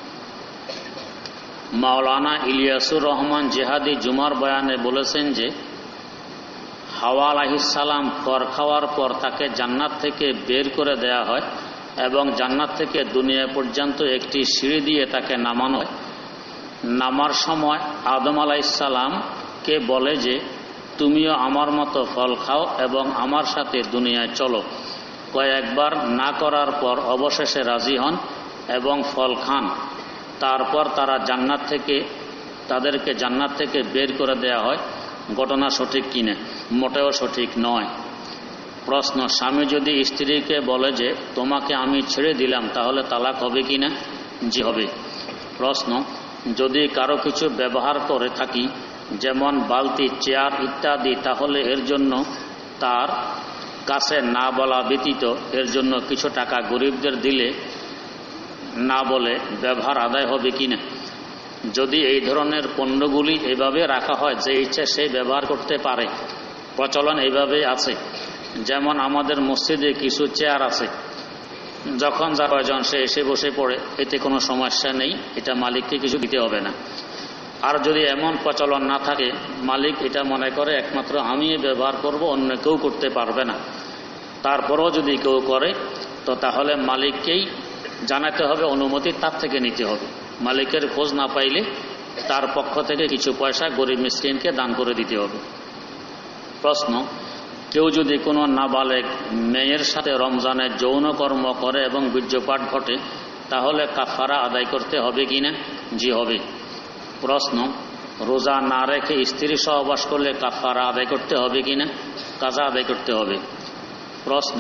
মাওলানা ইলিয়াসুর রহমান জেহাদি জুমার বয়ানে বলেছেন যে হাওয়া আলাইহিস সালাম ফর খাওয়ার পর তাকে জান্নাত থেকে বের করে দেয়া হয় এবং জান্নাত থেকে দুনিয়া পর্যন্ত একটি সিঁড়ি দিয়ে তাকে নামানো হয়। নামার সময় আদম আলাইহিস সালামকে বলে যে তুমিও আমার মতো ফল খাও এবং আমার সাথে দুনিয়ায় চলো। কয়েকবার না করার পর অবশেষে রাজি হন এবং ফল খান। তারপর তারা জান্নাত থেকে তাদেরকে জান্নাত থেকে বের করে দেয়া হয়। ঘটনা সঠিক কিনা? মোটেও সঠিক নয়। প্রশ্ন, স্বামী যদি স্ত্রীকে বলে যে তোমাকে আমি ছেড়ে দিলাম তাহলে তালাক হবে কিনা? জি হবে। প্রশ্ন, যদি কারো কিছু ব্যবহার করে থাকি যেমন বালতি, চেয়ার ইত্যাদি, তাহলে এর জন্য তার কাছে না বলা ব্যতীত এর জন্য কিছু টাকা গরিবদের দিলে না বলে ব্যবহার আদায় হবে কিনা? যদি এই ধরনের পণ্যগুলি এভাবে রাখা হয় যে ইচ্ছে সে ব্যবহার করতে পারে, প্রচলন এইভাবে আছে। যেমন আমাদের মসজিদে কিছু চেয়ার আছে, যখন যা প্রয়োজন সে এসে বসে পড়ে, এতে কোনো সমস্যা নেই, এটা মালিককে কিছু দিতে হবে না। আর যদি এমন প্রচলন না থাকে, মালিক এটা মনে করে একমাত্র আমি ব্যবহার করব, অন্য কেউ করতে পারবে না, তারপরেও যদি কেউ করে তো তাহলে মালিককেই জানাতে হবে, অনুমতি তার থেকে নিতে হবে। মালিকের খোঁজ না পাইলে তার পক্ষ থেকে কিছু পয়সা গরিব মিসকিনকে দান করে দিতে হবে। প্রশ্ন, কেউ যদি কোনো নাবালেগ মেয়ের সাথে রমজানের যৌন কর্ম করে এবং বীর্যপাত ঘটে তাহলে কাফারা আদায় করতে হবে কিনা? জি হবে। প্রশ্ন, রোজা না রেখে স্ত্রী সহবাস করলে কাফারা আদায় করতে হবে কিনা? কাজা আদায় করতে হবে। প্রশ্ন,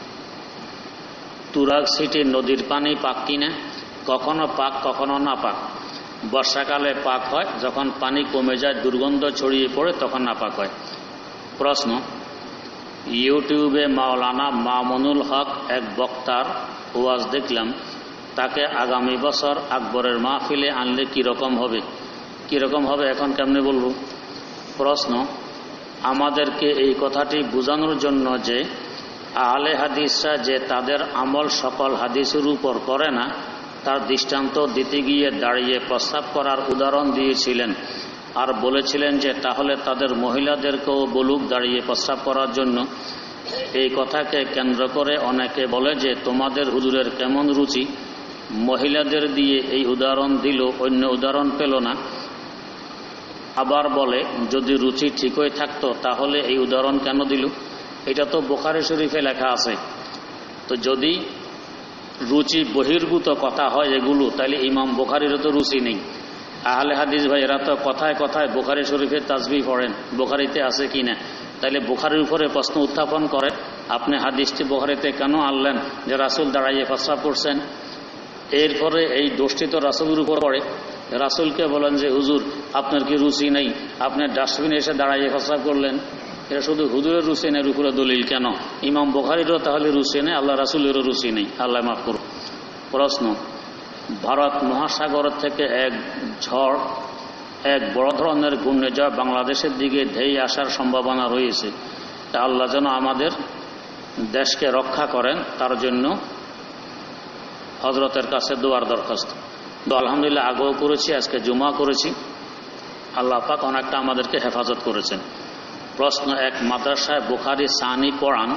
তুরাগ সিটি নদীর পানি পাক কিনা? কখনো পাক কখনো না পাক। বর্ষাকালে পাক হয়, যখন পানি কমে যায় দুর্গন্ধ ছড়িয়ে পড়ে তখন না পাক হয়। প্রশ্ন, ইউটিউবে মাওলানা মামুনুল হক এক বক্তার ওয়াজ দেখলাম, তাকে আগামী বছর আকবরের মাহফিলে আনলে কীরকম হবে? কীরকম হবে এখন কেমনে বলবো? প্রশ্ন, আমাদেরকে এই কথাটি বোঝানোর জন্য যে আহলে হাদিসরা যে তাদের আমল সকল হাদিসের উপর করে না তার দৃষ্টান্ত দিতে গিয়ে দাঁড়িয়ে প্রস্তাব করার উদাহরণ দিয়েছিলেন, আর বলেছিলেন যে তাহলে তাদের মহিলাদেরকেও বলুক দাঁড়িয়ে প্রস্তাব করার জন্য। এই কথাকে কেন্দ্র করে অনেকে বলে যে তোমাদের হুজুরের কেমন রুচি, মহিলাদের দিয়ে এই উদাহরণ দিল, অন্য উদাহরণ পেল না। আবার বলে যদি রুচি ঠিকই থাকতো তাহলে এই উদাহরণ কেন দিল? এটা তো বুখারী শরীফে লেখা আছে। তো যদি রুচি বহির্ভূত কথা হয় এগুলো, তাহলে ইমাম বুখারীরও তো রুচি নেই। আহলে হাদিস ভাই এরা তো কথায় কথায় বুখারী শরীফের তাসবিহ পড়েন, বুখারীতে আছে কিনা, তাইলে বুখারীর উপরে প্রশ্ন উত্থাপন করে, আপনি হাদিসটি বুখারীতে কেন আনলেন যে রাসূল দাঁড়াইয়ে প্রস্রাব করছেন? এরপরে এই দোষটি তো রাসূলের উপর পড়ে। রাসূলকে বলেন যে হুজুর আপনার কি রুচি নেই, আপনি ডাস্টবিনে এসে দাঁড়াইয়ে প্রস্রাব করলেন। এটা শুধু হুজুরের রুচি নেই উপরে দলিল কেন? ইমাম বুখারীরও তাহলে রুচি নেই, আল্লাহ রাসূলেরও রুচি নেই, আল্লাহ মাফ করুন। প্রশ্ন, ভারত মহাসাগর থেকে এক ঝড়, এক বড় ধরনের ঘূর্ণিঝড় বাংলাদেশের দিকে ধেয়ে আসার সম্ভাবনা রয়েছে। তা আল্লাহ যেন আমাদের দেশকে রক্ষা করেন, তার জন্য হজরতের কাছে দোয়ার দরখাস্ত। তো আলহামদুলিল্লাহ আগেও করেছি, আজকে জুমা করেছি। আল্লাহ পাক অনেকটা আমাদেরকে হেফাজত করেছেন। প্রশ্ন, এক মাদ্রাসায় বুখারী সানি পড়ান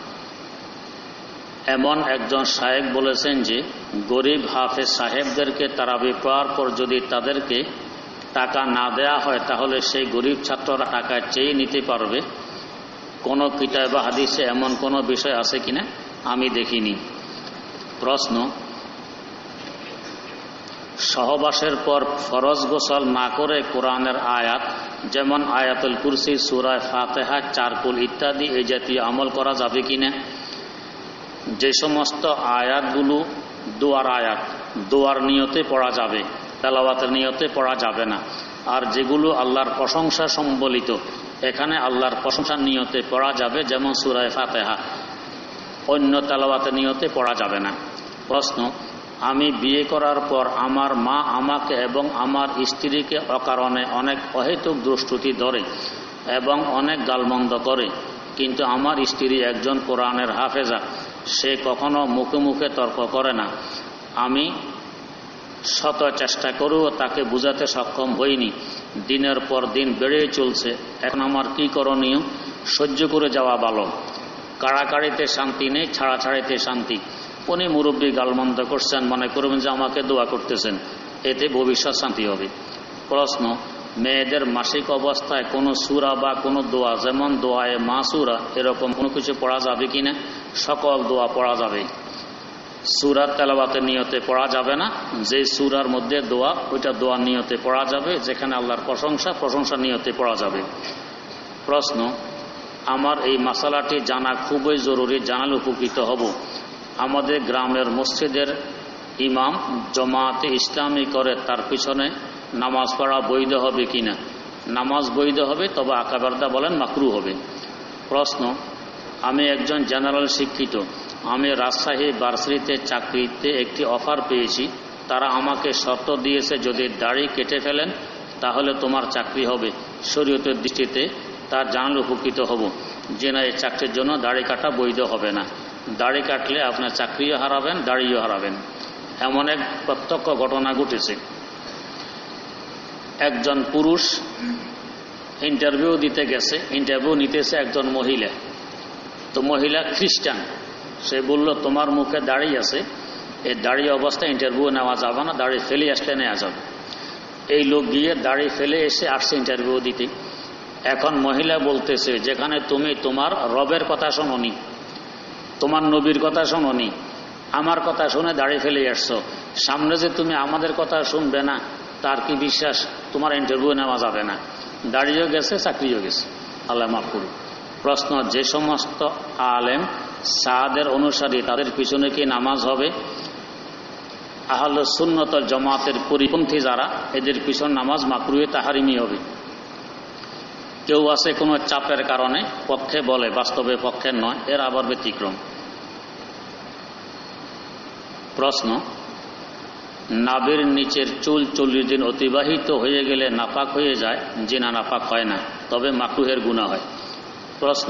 এমন একজন শায়েখ বলেছেন যে গরিব হাফেজ সাহেবদেরকে তারাবি পড়ার পর যদি তাদেরকে টাকা না দেয়া হয় তাহলে সেই গরিব ছাত্ররা টাকা চেয়ে নিতে পারবে। কোনো কিতাব বা হাদিসে এমন কোনো বিষয় আছে কিনা? আমি দেখিনি। প্রশ্ন, সহবাসের পর ফরজ গোসল না করে কোরআনের আয়াত যেমন আয়াতুল কুরসি, সূরা ফাতিহা, চারকুল ইত্যাদি এই জাতীয় আমল করা যাবে কিনা? যে সমস্ত আয়াতগুলো দোয়ার আয়াত, দোয়ার নিয়তে পড়া যাবে, তেলাওয়াতের নিয়তে পড়া যাবে না। আর যেগুলো আল্লাহর প্রশংসা সম্বলিত, এখানে আল্লাহর প্রশংসার নিয়তে পড়া যাবে, যেমন সূরা ফাতিহা, অন্য তেলাওয়াতের নিয়তে পড়া যাবে না। প্রশ্ন, আমি বিয়ে করার পর আমার মা আমাকে এবং আমার স্ত্রীকে অকারণে অনেক অহেতুক দুষ্টুটি ধরে এবং অনেক গালমন্দ করে, কিন্তু আমার স্ত্রী একজন কোরআনের হাফেজা, সে কখনো মুখে মুখে তর্ক করে না। আমি শত চেষ্টা করেও তাকে বুঝাতে সক্ষম হইনি। দিনের পর দিন বেড়েই চলছে। এখন আমার কি করণীয়? সহ্য করে যাওয়া ভালো। কাড়াকাড়িতে শান্তি নেই, ছাড়াছাড়িতে শান্তি। উনি মুরব্বী গালমন্দ করছেন, মনে করবেন যে আমাকে দোয়া করতেছেন, এতে ভবিষ্যৎ শান্তি হবে। প্রশ্ন, মেয়েদের মাসিক অবস্থায় কোনো সূরা বা কোনো দোয়া, যেমন দোয়ায়ে মাসুরা, এরকম কোনো কিছু পড়া যাবে কিনা? সকল দোয়া পড়া যাবে। সূরার তেলাওয়াতের নিয়তে পড়া যাবে না। যে সূরার মধ্যে দোয়া, ওইটা দোয়ার নিয়তে পড়া যাবে। যেখানে আল্লাহর প্রশংসা, প্রশংসা নিয়তে পড়া যাবে। প্রশ্ন, আমার এই মাসালাটি জানা খুবই জরুরি, জানালে উপকৃত হব। আমাদের গ্রামের মসজিদের ইমাম জামাতে ইসলামী করে, তার পিছনে নামাজ পড়া বৈধ হবে কিনা? নামাজ বৈধ হবে, তবে আকাবারদা বলেন মাকরু হবে। প্রশ্ন, আমি একজন জেনারেল শিক্ষিত। আমি রাজশাহী ভার্সিটিতে চাকরিতে একটি অফার পেয়েছি। তারা আমাকে শর্ত দিয়েছে যদি দাড়ি কেটে ফেলেন তাহলে তোমার চাকরি হবে। শরীয়তের দৃষ্টিতে তার জানালে উপকৃত হব যে না, এই চাকরির জন্য দাড়ি কাটা বৈধ হবে না। দাড়ি কাটলে আপনার চাকরিও হারাবেন, দাড়িও হারাবেন। এমন এক প্রত্যক্ষ ঘটনা ঘটেছে। একজন পুরুষ ইন্টারভিউ দিতে গেছে, ইন্টারভিউ নিতেছে একজন মহিলা। তো মহিলা খ্রিস্টান। সে বলল তোমার মুখে দাড়ি আছে, এই দাড়ি অবস্থায় ইন্টারভিউ নেওয়া যাবে না, দাড়ি ফেলে আসলে নেওয়া যাবে। এই লোক গিয়ে দাড়ি ফেলে এসে আসছে ইন্টারভিউ দিতে। এখন মহিলা বলতেছে, যেখানে তুমি তোমার রবের কথা শোনোনি, তোমার নবীর কথা শোনোনি, আমার কথা শুনে দাড়ি ফেলে আসছো, সামনে যে তুমি আমাদের কথা শুনবে না তার কি বিশ্বাস? তোমার ইন্টারভিউ নেওয়া যাবে না। দাড়িও গেছে, চাকরিও গেছে। আল্লাহ মাফ করুন। প্রশ্ন, যে সমস্ত আলেম সাহাদের অনুসারী তাদের পিছনে কি নামাজ হবে? আহলে সুন্নাত ওয়াল জামাতের পরিপন্থী যারা, এদের পিছনে নামাজ মাকরুহে তাহারিমি হবে। কেউ আছে কোনো চাপের কারণে পক্ষে বলে, বাস্তবে পক্ষে নয়, এর আবার ব্যতিক্রম। প্রশ্ন, নাভির নিচের চুল চল্লিশ দিন অতিবাহিত হয়ে গেলে নাপাক হয়ে যায়? জি না, নাপাক হয় না, তবে মাকরুহের গুনাহ হয়। প্রশ্ন,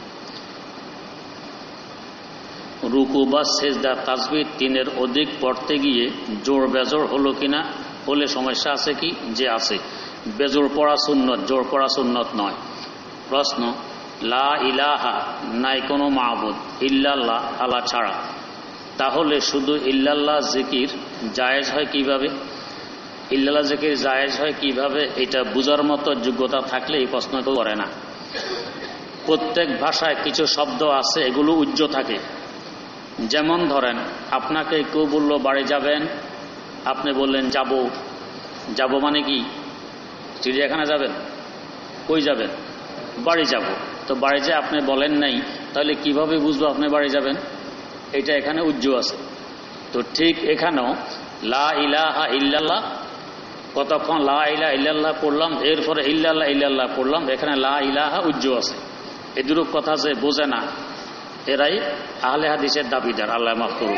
রুকু বা সেজদা তাসবিহ তিনের অধিক পড়তে গিয়ে জোর বেজোর হলো কিনা, হলে সমস্যা আছে কি? যে আছে। বেজোর পড়া সুন্নত, জোর পড়া সুন্নত নয়। প্রশ্ন, লা ইলাহা, নাই কোনো মাবুদ ইল্লাল্লাহ, আল্লাহ ছাড়া, তাহলে শুধু ইল্লাল্লাহ জিকির জায়েজ হয় কিভাবে? ইল্লাল্লাহ জিকির জায়েজ হয় কিভাবে, এটা বুঝার মতো যোগ্যতা থাকলে এই প্রশ্ন কেউ করে না। প্রত্যেক ভাষায় কিছু শব্দ আছে, এগুলো উজ্জ থাকে। যেমন ধরেন, আপনাকে কেউ বলল বাড়ি যাবেন, আপনি বললেন যাব। যাব মানে কি? চিড়িয়াখানা যাবেন? কই যাবেন? বাড়ি যাব। তো তো বাড়ি যে আপনি বলেন নাই, তাহলে কিভাবে বুঝবো আপনি বাড়ি যাবেন? এটা এখানে উজ্জ্ব আছে। তো ঠিক এখানেও লা ইলাহা ইল্লাল্লাহ, কতক্ষণ লা ইলাহা ইল্লাল্লাহ পড়লাম, এরপরে ইল্লাল্লাহ ইল্লাল্লাহ পড়লাম, এখানে লা ইলাহা উজ্জ্ব আছে। এই দুটো কথা যে বোঝে না, এরাই আহলে হাদিসের দাবিদার, আল্লাহ মাফ করুন।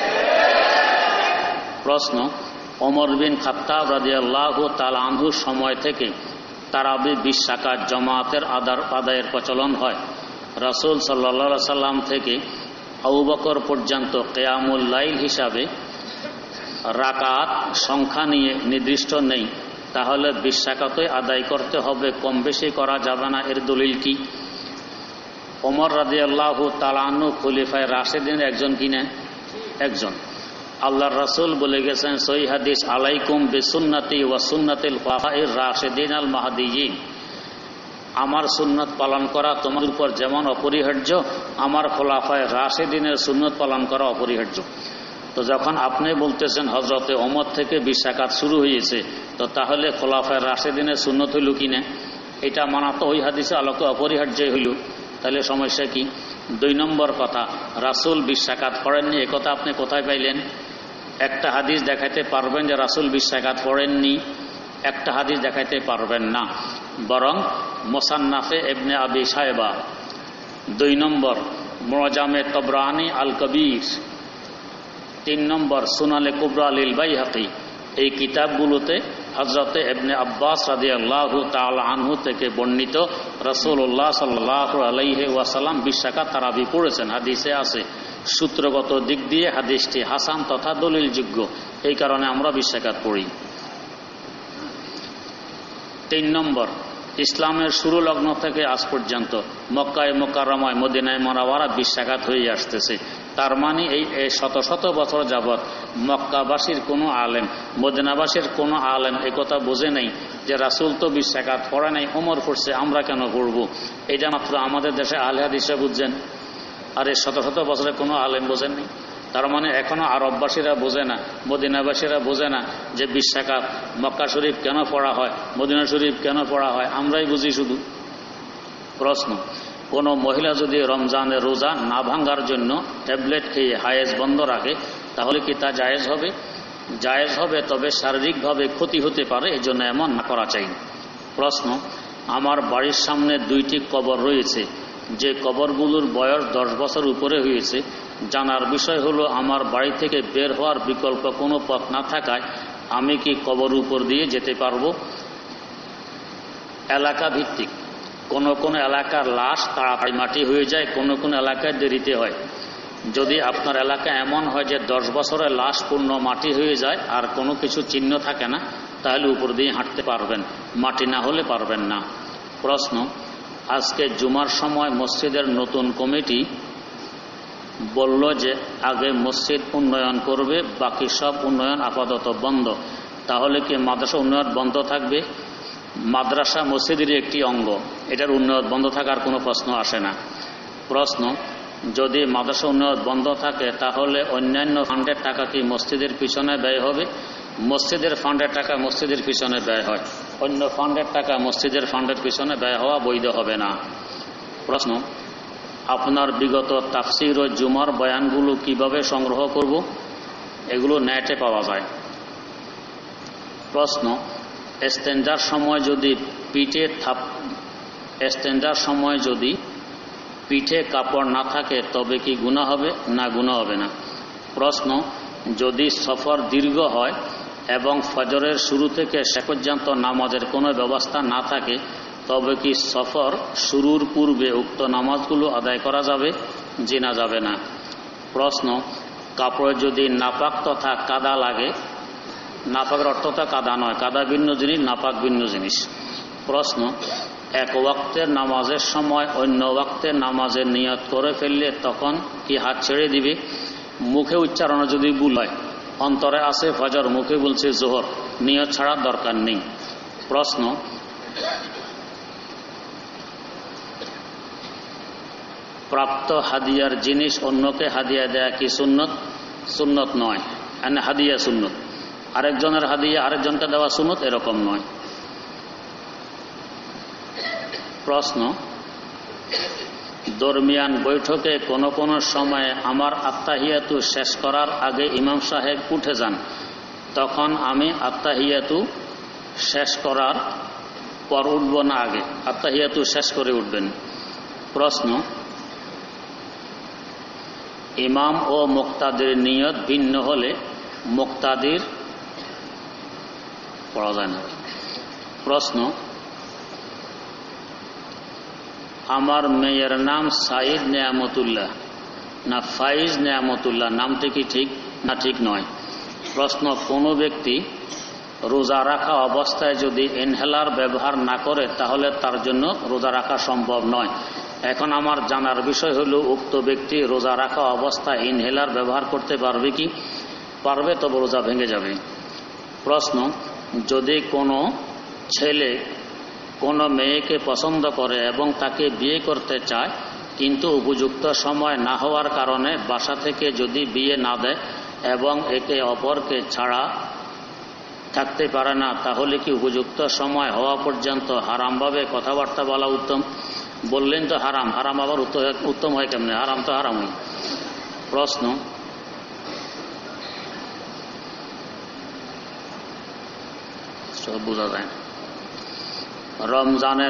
প্রশ্ন, ওমর বিন খাত্তাব রাদিয়াল্লাহু তাআলা আনহুর সময় থেকে তারাবি বিশ রাকাত জামাতের আদার আদায়ের প্রচলন হয়। রাসূল সাল্লাল্লাহু আলাইহি সাল্লাম থেকে আবু বকর পর্যন্ত কিয়ামুল লাইল হিসাবে রাকাত সংখ্যা নিয়ে নির্দিষ্ট নেই, তাহলে বিশ রাকাতই আদায় করতে হবে, কম বেশি করা যাবে না। এর দলিল কি? ওমর রাদিয়াল্লাহু তাআলা আনহু খলিফায়ে রাশিদিনের একজন কিনা? একজন। আল্লাহর রাসূল বলে গেছেন সহিহ হাদিস, আলাইকুম বিসুন্নতি ওয়া সুন্নাতিল খুলাফায়ে রাশিদিন আল মাহদিয়িন, আমার সুন্নত পালন করা তোমার উপর যেমন অপরিহার্য, আমার খোলাফায়ে রাশিদিনের সুন্নত পালন করা অপরিহার্য। তো যখন আপনি বলতেছেন হযরতে ওমর থেকে বিশ রাকাত শুরু হয়েছে, তো তাহলে খোলাফায়ে রাশিদিনের সুন্নত হইল কিনা? এটা মানা তো ওই হাদিসে আলোকে অপরিহার্য হইল, তাহলে সমস্যা কি? দুই নম্বর কথা, রাসূল বিশ রাকাত পড়েননি, একথা আপনি কোথায় পাইলেন? একটা হাদিস দেখাইতে পারবেন যে রাসূল বিশ রাকাত পড়েননি? একটা হাদিস দেখাইতে পারবেন না। বরং মুসান্নাফে ইবনে আবি শায়বা, দুই নম্বর মুআজামে তবরানি আল কবির, তিন নম্বর সুনানে কুবরা লিল বাইহাকি, এই কিতাবগুলোতে হযরতে ইবনে আব্বাস রাদিয়াল্লাহু তাআলা আনহু থেকে বর্ণিত রাসূলুল্লাহ সাল্লাল্লাহু আলাইহি ওয়াসাল্লাম বিশ রাকাত তারাবি পড়েছেন, হাদিসে আছে। সূত্রগত দিক দিয়ে হাদিসটি হাসান তথা দলিলযোগ্য, এই কারণে আমরা বিশ রাকাত পড়ি। তিন নম্বর, ইসলামের শুরু লগ্ন থেকে আজ পর্যন্ত মক্কায় মুকাররমায় মদিনায় মুনাওয়ারা বিশ রাকাত হয়ে আসতেছে। তার মানে এই শত শত বছর যাবৎ মক্কাবাসীর কোনো আলেম, মদিনাবাসীর কোনো আলেম একথা বোঝে নাই যে রাসূল তো বিশ রাকাত পড়ে নাই, ওমর পড়ছে, আমরা কেন পড়ব? এটা মাত্র আমাদের দেশে আহলে হাদিসরা বুঝছেন, আর এই শত শত বছরে কোনো আলেম বোঝেন নাই। তার মানে এখনো আরববাসীরা বোঝে না, মদিনাবাসীরা বোঝে না যে বিশ রাকাত মক্কা শরীফ কেন পড়া হয়, মদিনা শরীফ কেন পড়া হয়, আমরাই বুঝি শুধু। প্রশ্ন, কোনো মহিলা যদি রমজানের রোজা না ভাঙার জন্য ট্যাবলেট খেয়ে হায়েজ বন্ধ রাখে, তাহলে কি তা জায়েজ হবে? জায়েজ হবে, তবে শারীরিকভাবে ক্ষতি হতে পারে, এই জন্য এমন না করা চাই। প্রশ্ন, আমার বাড়ির সামনে দুইটি কবর রয়েছে, যে কবরগুলোর বয়স দশ বছর উপরে হয়েছে। জানার বিষয় হলো, আমার বাড়ি থেকে বের হওয়ার বিকল্প কোনো পথ না থাকায় আমি কি কবর উপর দিয়ে যেতে পারবো? এলাকা ভিত্তিক, কোনো কোনো এলাকার লাশ তাড়াতাড়ি মাটি হয়ে যায়, কোনো কোনো এলাকায় দেরিতে হয়। যদি আপনার এলাকা এমন হয় যে দশ বছরের লাশ পূর্ণ মাটি হয়ে যায় আর কোনো কিছু চিহ্ন থাকে না, তাহলে উপর দিয়ে হাঁটতে পারবেন, মাটি না হলে পারবেন না। প্রশ্ন, আজকে জুমার সময় মসজিদের নতুন কমিটি বলল যে আগে মসজিদ উন্নয়ন করবে, বাকি সব উন্নয়ন আপাতত বন্ধ, তাহলে কি মাদ্রাসা উন্নয়ন বন্ধ থাকবে? মাদ্রাসা মসজিদের একটি অঙ্গ, এটার উন্নয়ন বন্ধ থাকার কোনো প্রশ্ন আসে না। প্রশ্ন, যদি মাদ্রাসা উন্নয়ন বন্ধ থাকে, তাহলে অন্যান্য ফান্ডের টাকা কি মসজিদের পিছনে ব্যয় হবে? মসজিদের ফান্ডের টাকা মসজিদের পিছনে ব্যয় হয়, অন্য ফান্ডের টাকা মসজিদের ফান্ডের পিছনে ব্যয় হওয়া বৈধ হবে না। প্রশ্ন, আপনার বিগত তাফসির ও জুমার বয়ানগুলো কিভাবে সংগ্রহ করব? এগুলো নেটে পাওয়া যায়। প্রশ্ন, ইস্তেঞ্জার সময় যদি পিঠে থাপ ইস্তেঞ্জার সময় যদি পিঠে কাপড় না থাকে, তবে কি গুনাহ হবে? না, গুনাহ হবে না। প্রশ্ন, যদি সফর দীর্ঘ হয় এবং ফজরের শুরু থেকে শেষ পর্যন্ত নামাজের কোনো ব্যবস্থা না থাকে, তবে কি সফর শুরুর পূর্বে উক্ত নামাজগুলো আদায় করা যাবে? জি না, যাবে না। প্রশ্ন, কাপড়ে যদি নাপাক তথা কাদা লাগে, নাপাকের অর্থ তো কাদা নয়, কাদা ভিন্ন জিনিস, নাপাক ভিন্ন জিনিস। প্রশ্ন, এক ওয়াক্তের নামাজের সময় অন্য ওয়াক্তের নামাজের নিয়ত করে ফেললে তখন কি হাত ছেড়ে দিবে? মুখে উচ্চারণ যদি ভুল হয়, অন্তরে আছে ফজর, মুখে বলছে জোহর, নিয়ত ছাড়ার দরকার নেই। প্রশ্ন, প্রাপ্ত হাদিয়ার জিনিস অন্যকে হাদিয়া দেয়া কি সুন্নত? সুন্নত নয়, এনে হাদিয়া সুন্নত। আরেকজনের হাদিয়া আরেকজনকে দেওয়া সুন্নত এরকম নয়। প্রশ্ন, দরমিয়ান বৈঠকে কোনো কোনো সময়ে আমার আত্তাহিয়াতু শেষ করার আগে ইমাম সাহেব উঠে যান, তখন আমি আত্তাহিয়াতু শেষ করার পর উঠব না আগে? আত্তাহিয়াতু শেষ করে উঠবেন। প্রশ্ন, ইমাম ও মুক্তাদির নিয়ত ভিন্ন হলে মুক্তাদির পড়া যায় না। প্রশ্ন, আমার মেয়ের নাম সাইদ নেয়ামতুল্লাহ না ফাইজ নেয়ামতুল্লাহ, নামটি কি ঠিক না ঠিক নয়? প্রশ্ন, কোনো ব্যক্তি রোজা রাখা অবস্থায় যদি ইনহেলার ব্যবহার না করে তাহলে তার জন্য রোজা রাখা সম্ভব নয়। এখন আমার জানার বিষয় হলো, উক্ত ব্যক্তি রোজা রাখা অবস্থায় ইনহেলার ব্যবহার করতে পারবে কি? পারবে, তবে রোজা ভেঙে যাবে। প্রশ্ন, যদি কোনো ছেলে কোনো মেয়েকে পছন্দ করে এবং তাকে বিয়ে করতে চায়, কিন্তু উপযুক্ত সময় না হওয়ার কারণে বাসা থেকে যদি বিয়ে না দেয় এবং একে অপরকে ছাড়া থাকতে পারে না, তাহলে কি উপযুক্ত সময় হওয়া পর্যন্ত হারামভাবে কথাবার্তা বলা উত্তম? বললেন তো হারাম, হারাম আবার উত্তম হয় কেমনে? হারাম তো হারামই। প্রশ্ন, সব বোঝা যায় না। রমজানের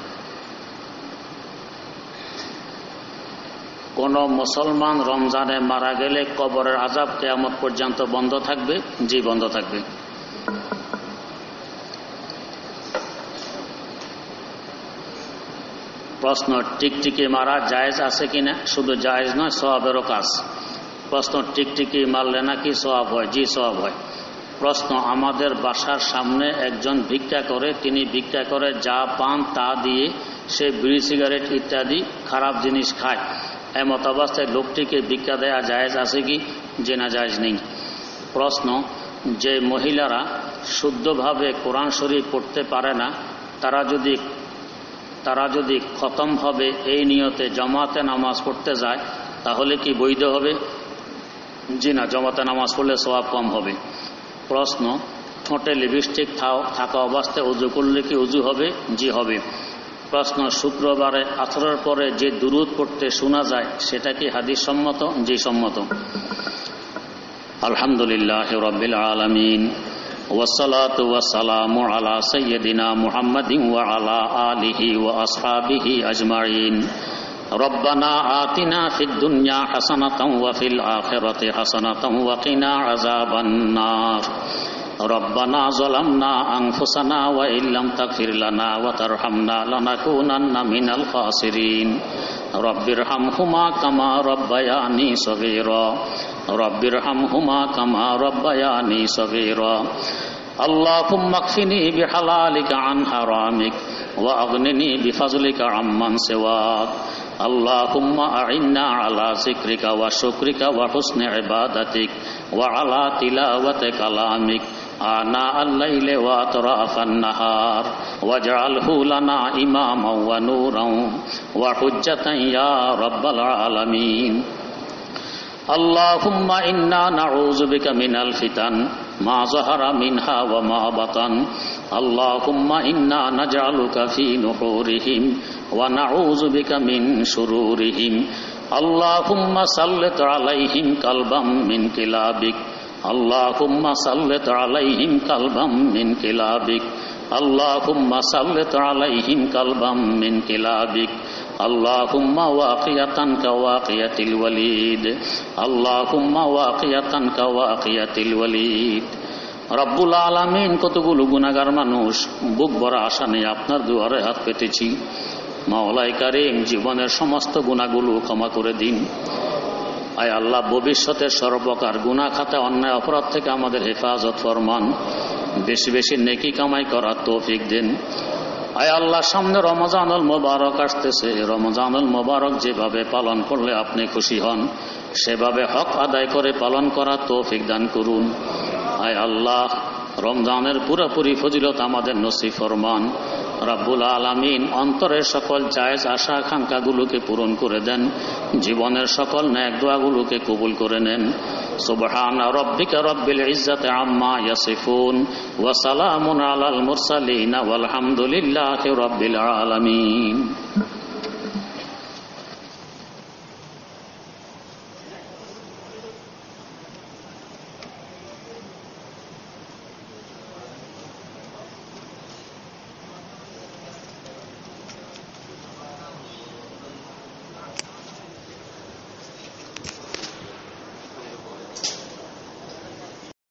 কোন মুসলমান রমজানে মারা গেলে কবরের আযাব কিয়ামত পর্যন্ত বন্ধ থাকবে? জি, বন্ধ থাকবে। প্রশ্ন, টিকটিকি মারা জায়েজ আছে কিনা? শুধু জায়েজ নয়, সওয়াবেরও কাজ। প্রশ্ন, টিকটিকি মারলে নাকি সওয়াব হয়? জি, সওয়াব হয়। প্রশ্ন, আমাদের বাসার সামনে একজন ভিক্ষা করে, তিনি ভিক্ষা করে যা পান তা দিয়ে সে বিড়ি সিগারেট ইত্যাদি খারাপ জিনিস খায়। এমত অবস্থায় লোকটিকে ভিক্ষা দেয়া জায়েজ আছে কি? যে না, জায়েজ নেই। প্রশ্ন, যে মহিলারা শুদ্ধভাবে কোরআন শরীফ পড়তে পারে না, তারা যদি তারা যদি খতম হবে এই নিয়তে জমাতে নামাজ পড়তে যায় তাহলে কি বৈধ হবে? জি না, জমাতে নামাজ পড়লে সওয়াব কম হবে। প্রশ্ন, ঠোঁটে লিপস্টিক থাকা অবস্থায় উযু করলে কি উযু হবে? জি, হবে। প্রশ্ন, শুক্রবারে আসরের পরে যে দুরূদ পড়তে শোনা যায় সেটা কি হাদিস সম্মত? জি, সম্মত। আলহামদুলিল্লাহি রাব্বিল আলামিন ওয়াসসালাতু ওয়াসসালামু আলা সাইয়্যিদিনা মুহাম্মাদিন ওয়া আলা আলিহি ওয়া আসহাবিহি আজমাইন। রব্বানা আতিনা ফিদ দুনিয়া হাসানাতাও ওয়া ফিল আখিরাতি হাসানাতাও ওয়া কিনা আযাবান নার। রব্বানা যালামনা আনফুসানা ওয়া ইল্লাম তাগফির লানা ওয়া তারহামনা লানাকুনান্না মিনাল খাসিরিন। রব্বিরহামহুমা কামা রব্বায়ানি সগীরা। রব্বিরহামহুমা কামা রব্বায়ানি সগীরা। আল্লাহুম্মা কফিনি বিহালালিকা আন হারামিক ওয়া আগনিনি বিফাজলিকা আম্মান সিওয়াক। আল্লাহুম্মা আ'ইন্না আলা যিকরিকা ওয়া শুকরিকা ওয়া হুসনি ইবাদাতিক ওয়া আলা তিলাওয়াতি কালামিক আনা আল-লাইলি ওয়া আতরাফান নাহার ওয়াজআলহু লানা ইমামান ওয়া নূরান ওয়া হুজ্জাতান ইয়া রাব্বাল আলামিন। আল্লাহুম্মা ইন্না নাউযু বিকা মিনাল ফিতান মা যাহারা মিনহা ওয়া মা বাতান। আল্লাহুম্মা ইন্না নাজআলুকা ফি নুহুরিহিম ওয়া নাউযু বিকা মিন শুরুরিহিম। আল্লাহুম্মা সাল্লিত আলাইহিম কালবাম মিন কিলাবিক। আল্লাহুম্মা সাল্লিত আলাইহিম কালবাম মিন কিলাবিক। আল্লাহুম্মা সাল্লিত আলাইহিম কালবাম মিন কিলাবিক। আল্লাহুম্মা ওয়াকিয়াতান কাওয়াকিয়াতিল ওয়ালিদ। আল্লাহুম্মা ওয়াকিয়াতান কাওয়াকিয়াতিল ওয়ালিদ। রব্বুল আলামিন, কতগুলো গুনাহগার মানুষ বুক ভরা আশা নিয়ে আপনার দুয়ারে হাত পেতেছি। মাওলাই কারীম, জীবনের সমস্ত গুনাহগুলো ক্ষমা করে দিন। আয় আল্লাহ, ভবিষ্যতের সর্বপ্রকার গুনাহ খাতা অন্যায় অপরাধ থেকে আমাদের হেফাজত ফরমান। বেশি বেশি নেকি কামাই করার তৌফিক দেন। আয় আল্লাহ, সামনে রমজানুল মোবারক আসতেছে। রমজানুল মোবারক যেভাবে পালন করলে আপনি খুশি হন সেভাবে হক আদায় করে পালন করার তৌফিক দান করুন। আয় আল্লাহ, রমজানের পুরোপুরি ফজিলত আমাদের নসিব ফরমান। রব্বুল আলামিন, অন্তরের সকল জায়েজ আশা আকাঙ্ক্ষাগুলোকে পূরণ করে দেন। জীবনের সকল নেক দোয়াগুলোকে কবুল করে নেন। সুবহানা রাব্বিকা রাব্বিল ইজ্জাতি আম্মা ইয়াসিফুন ওয়া সালামুন আলাল মুরসালিন ওয়াল হামদুলিল্লাহি রাব্বিল আলামিন।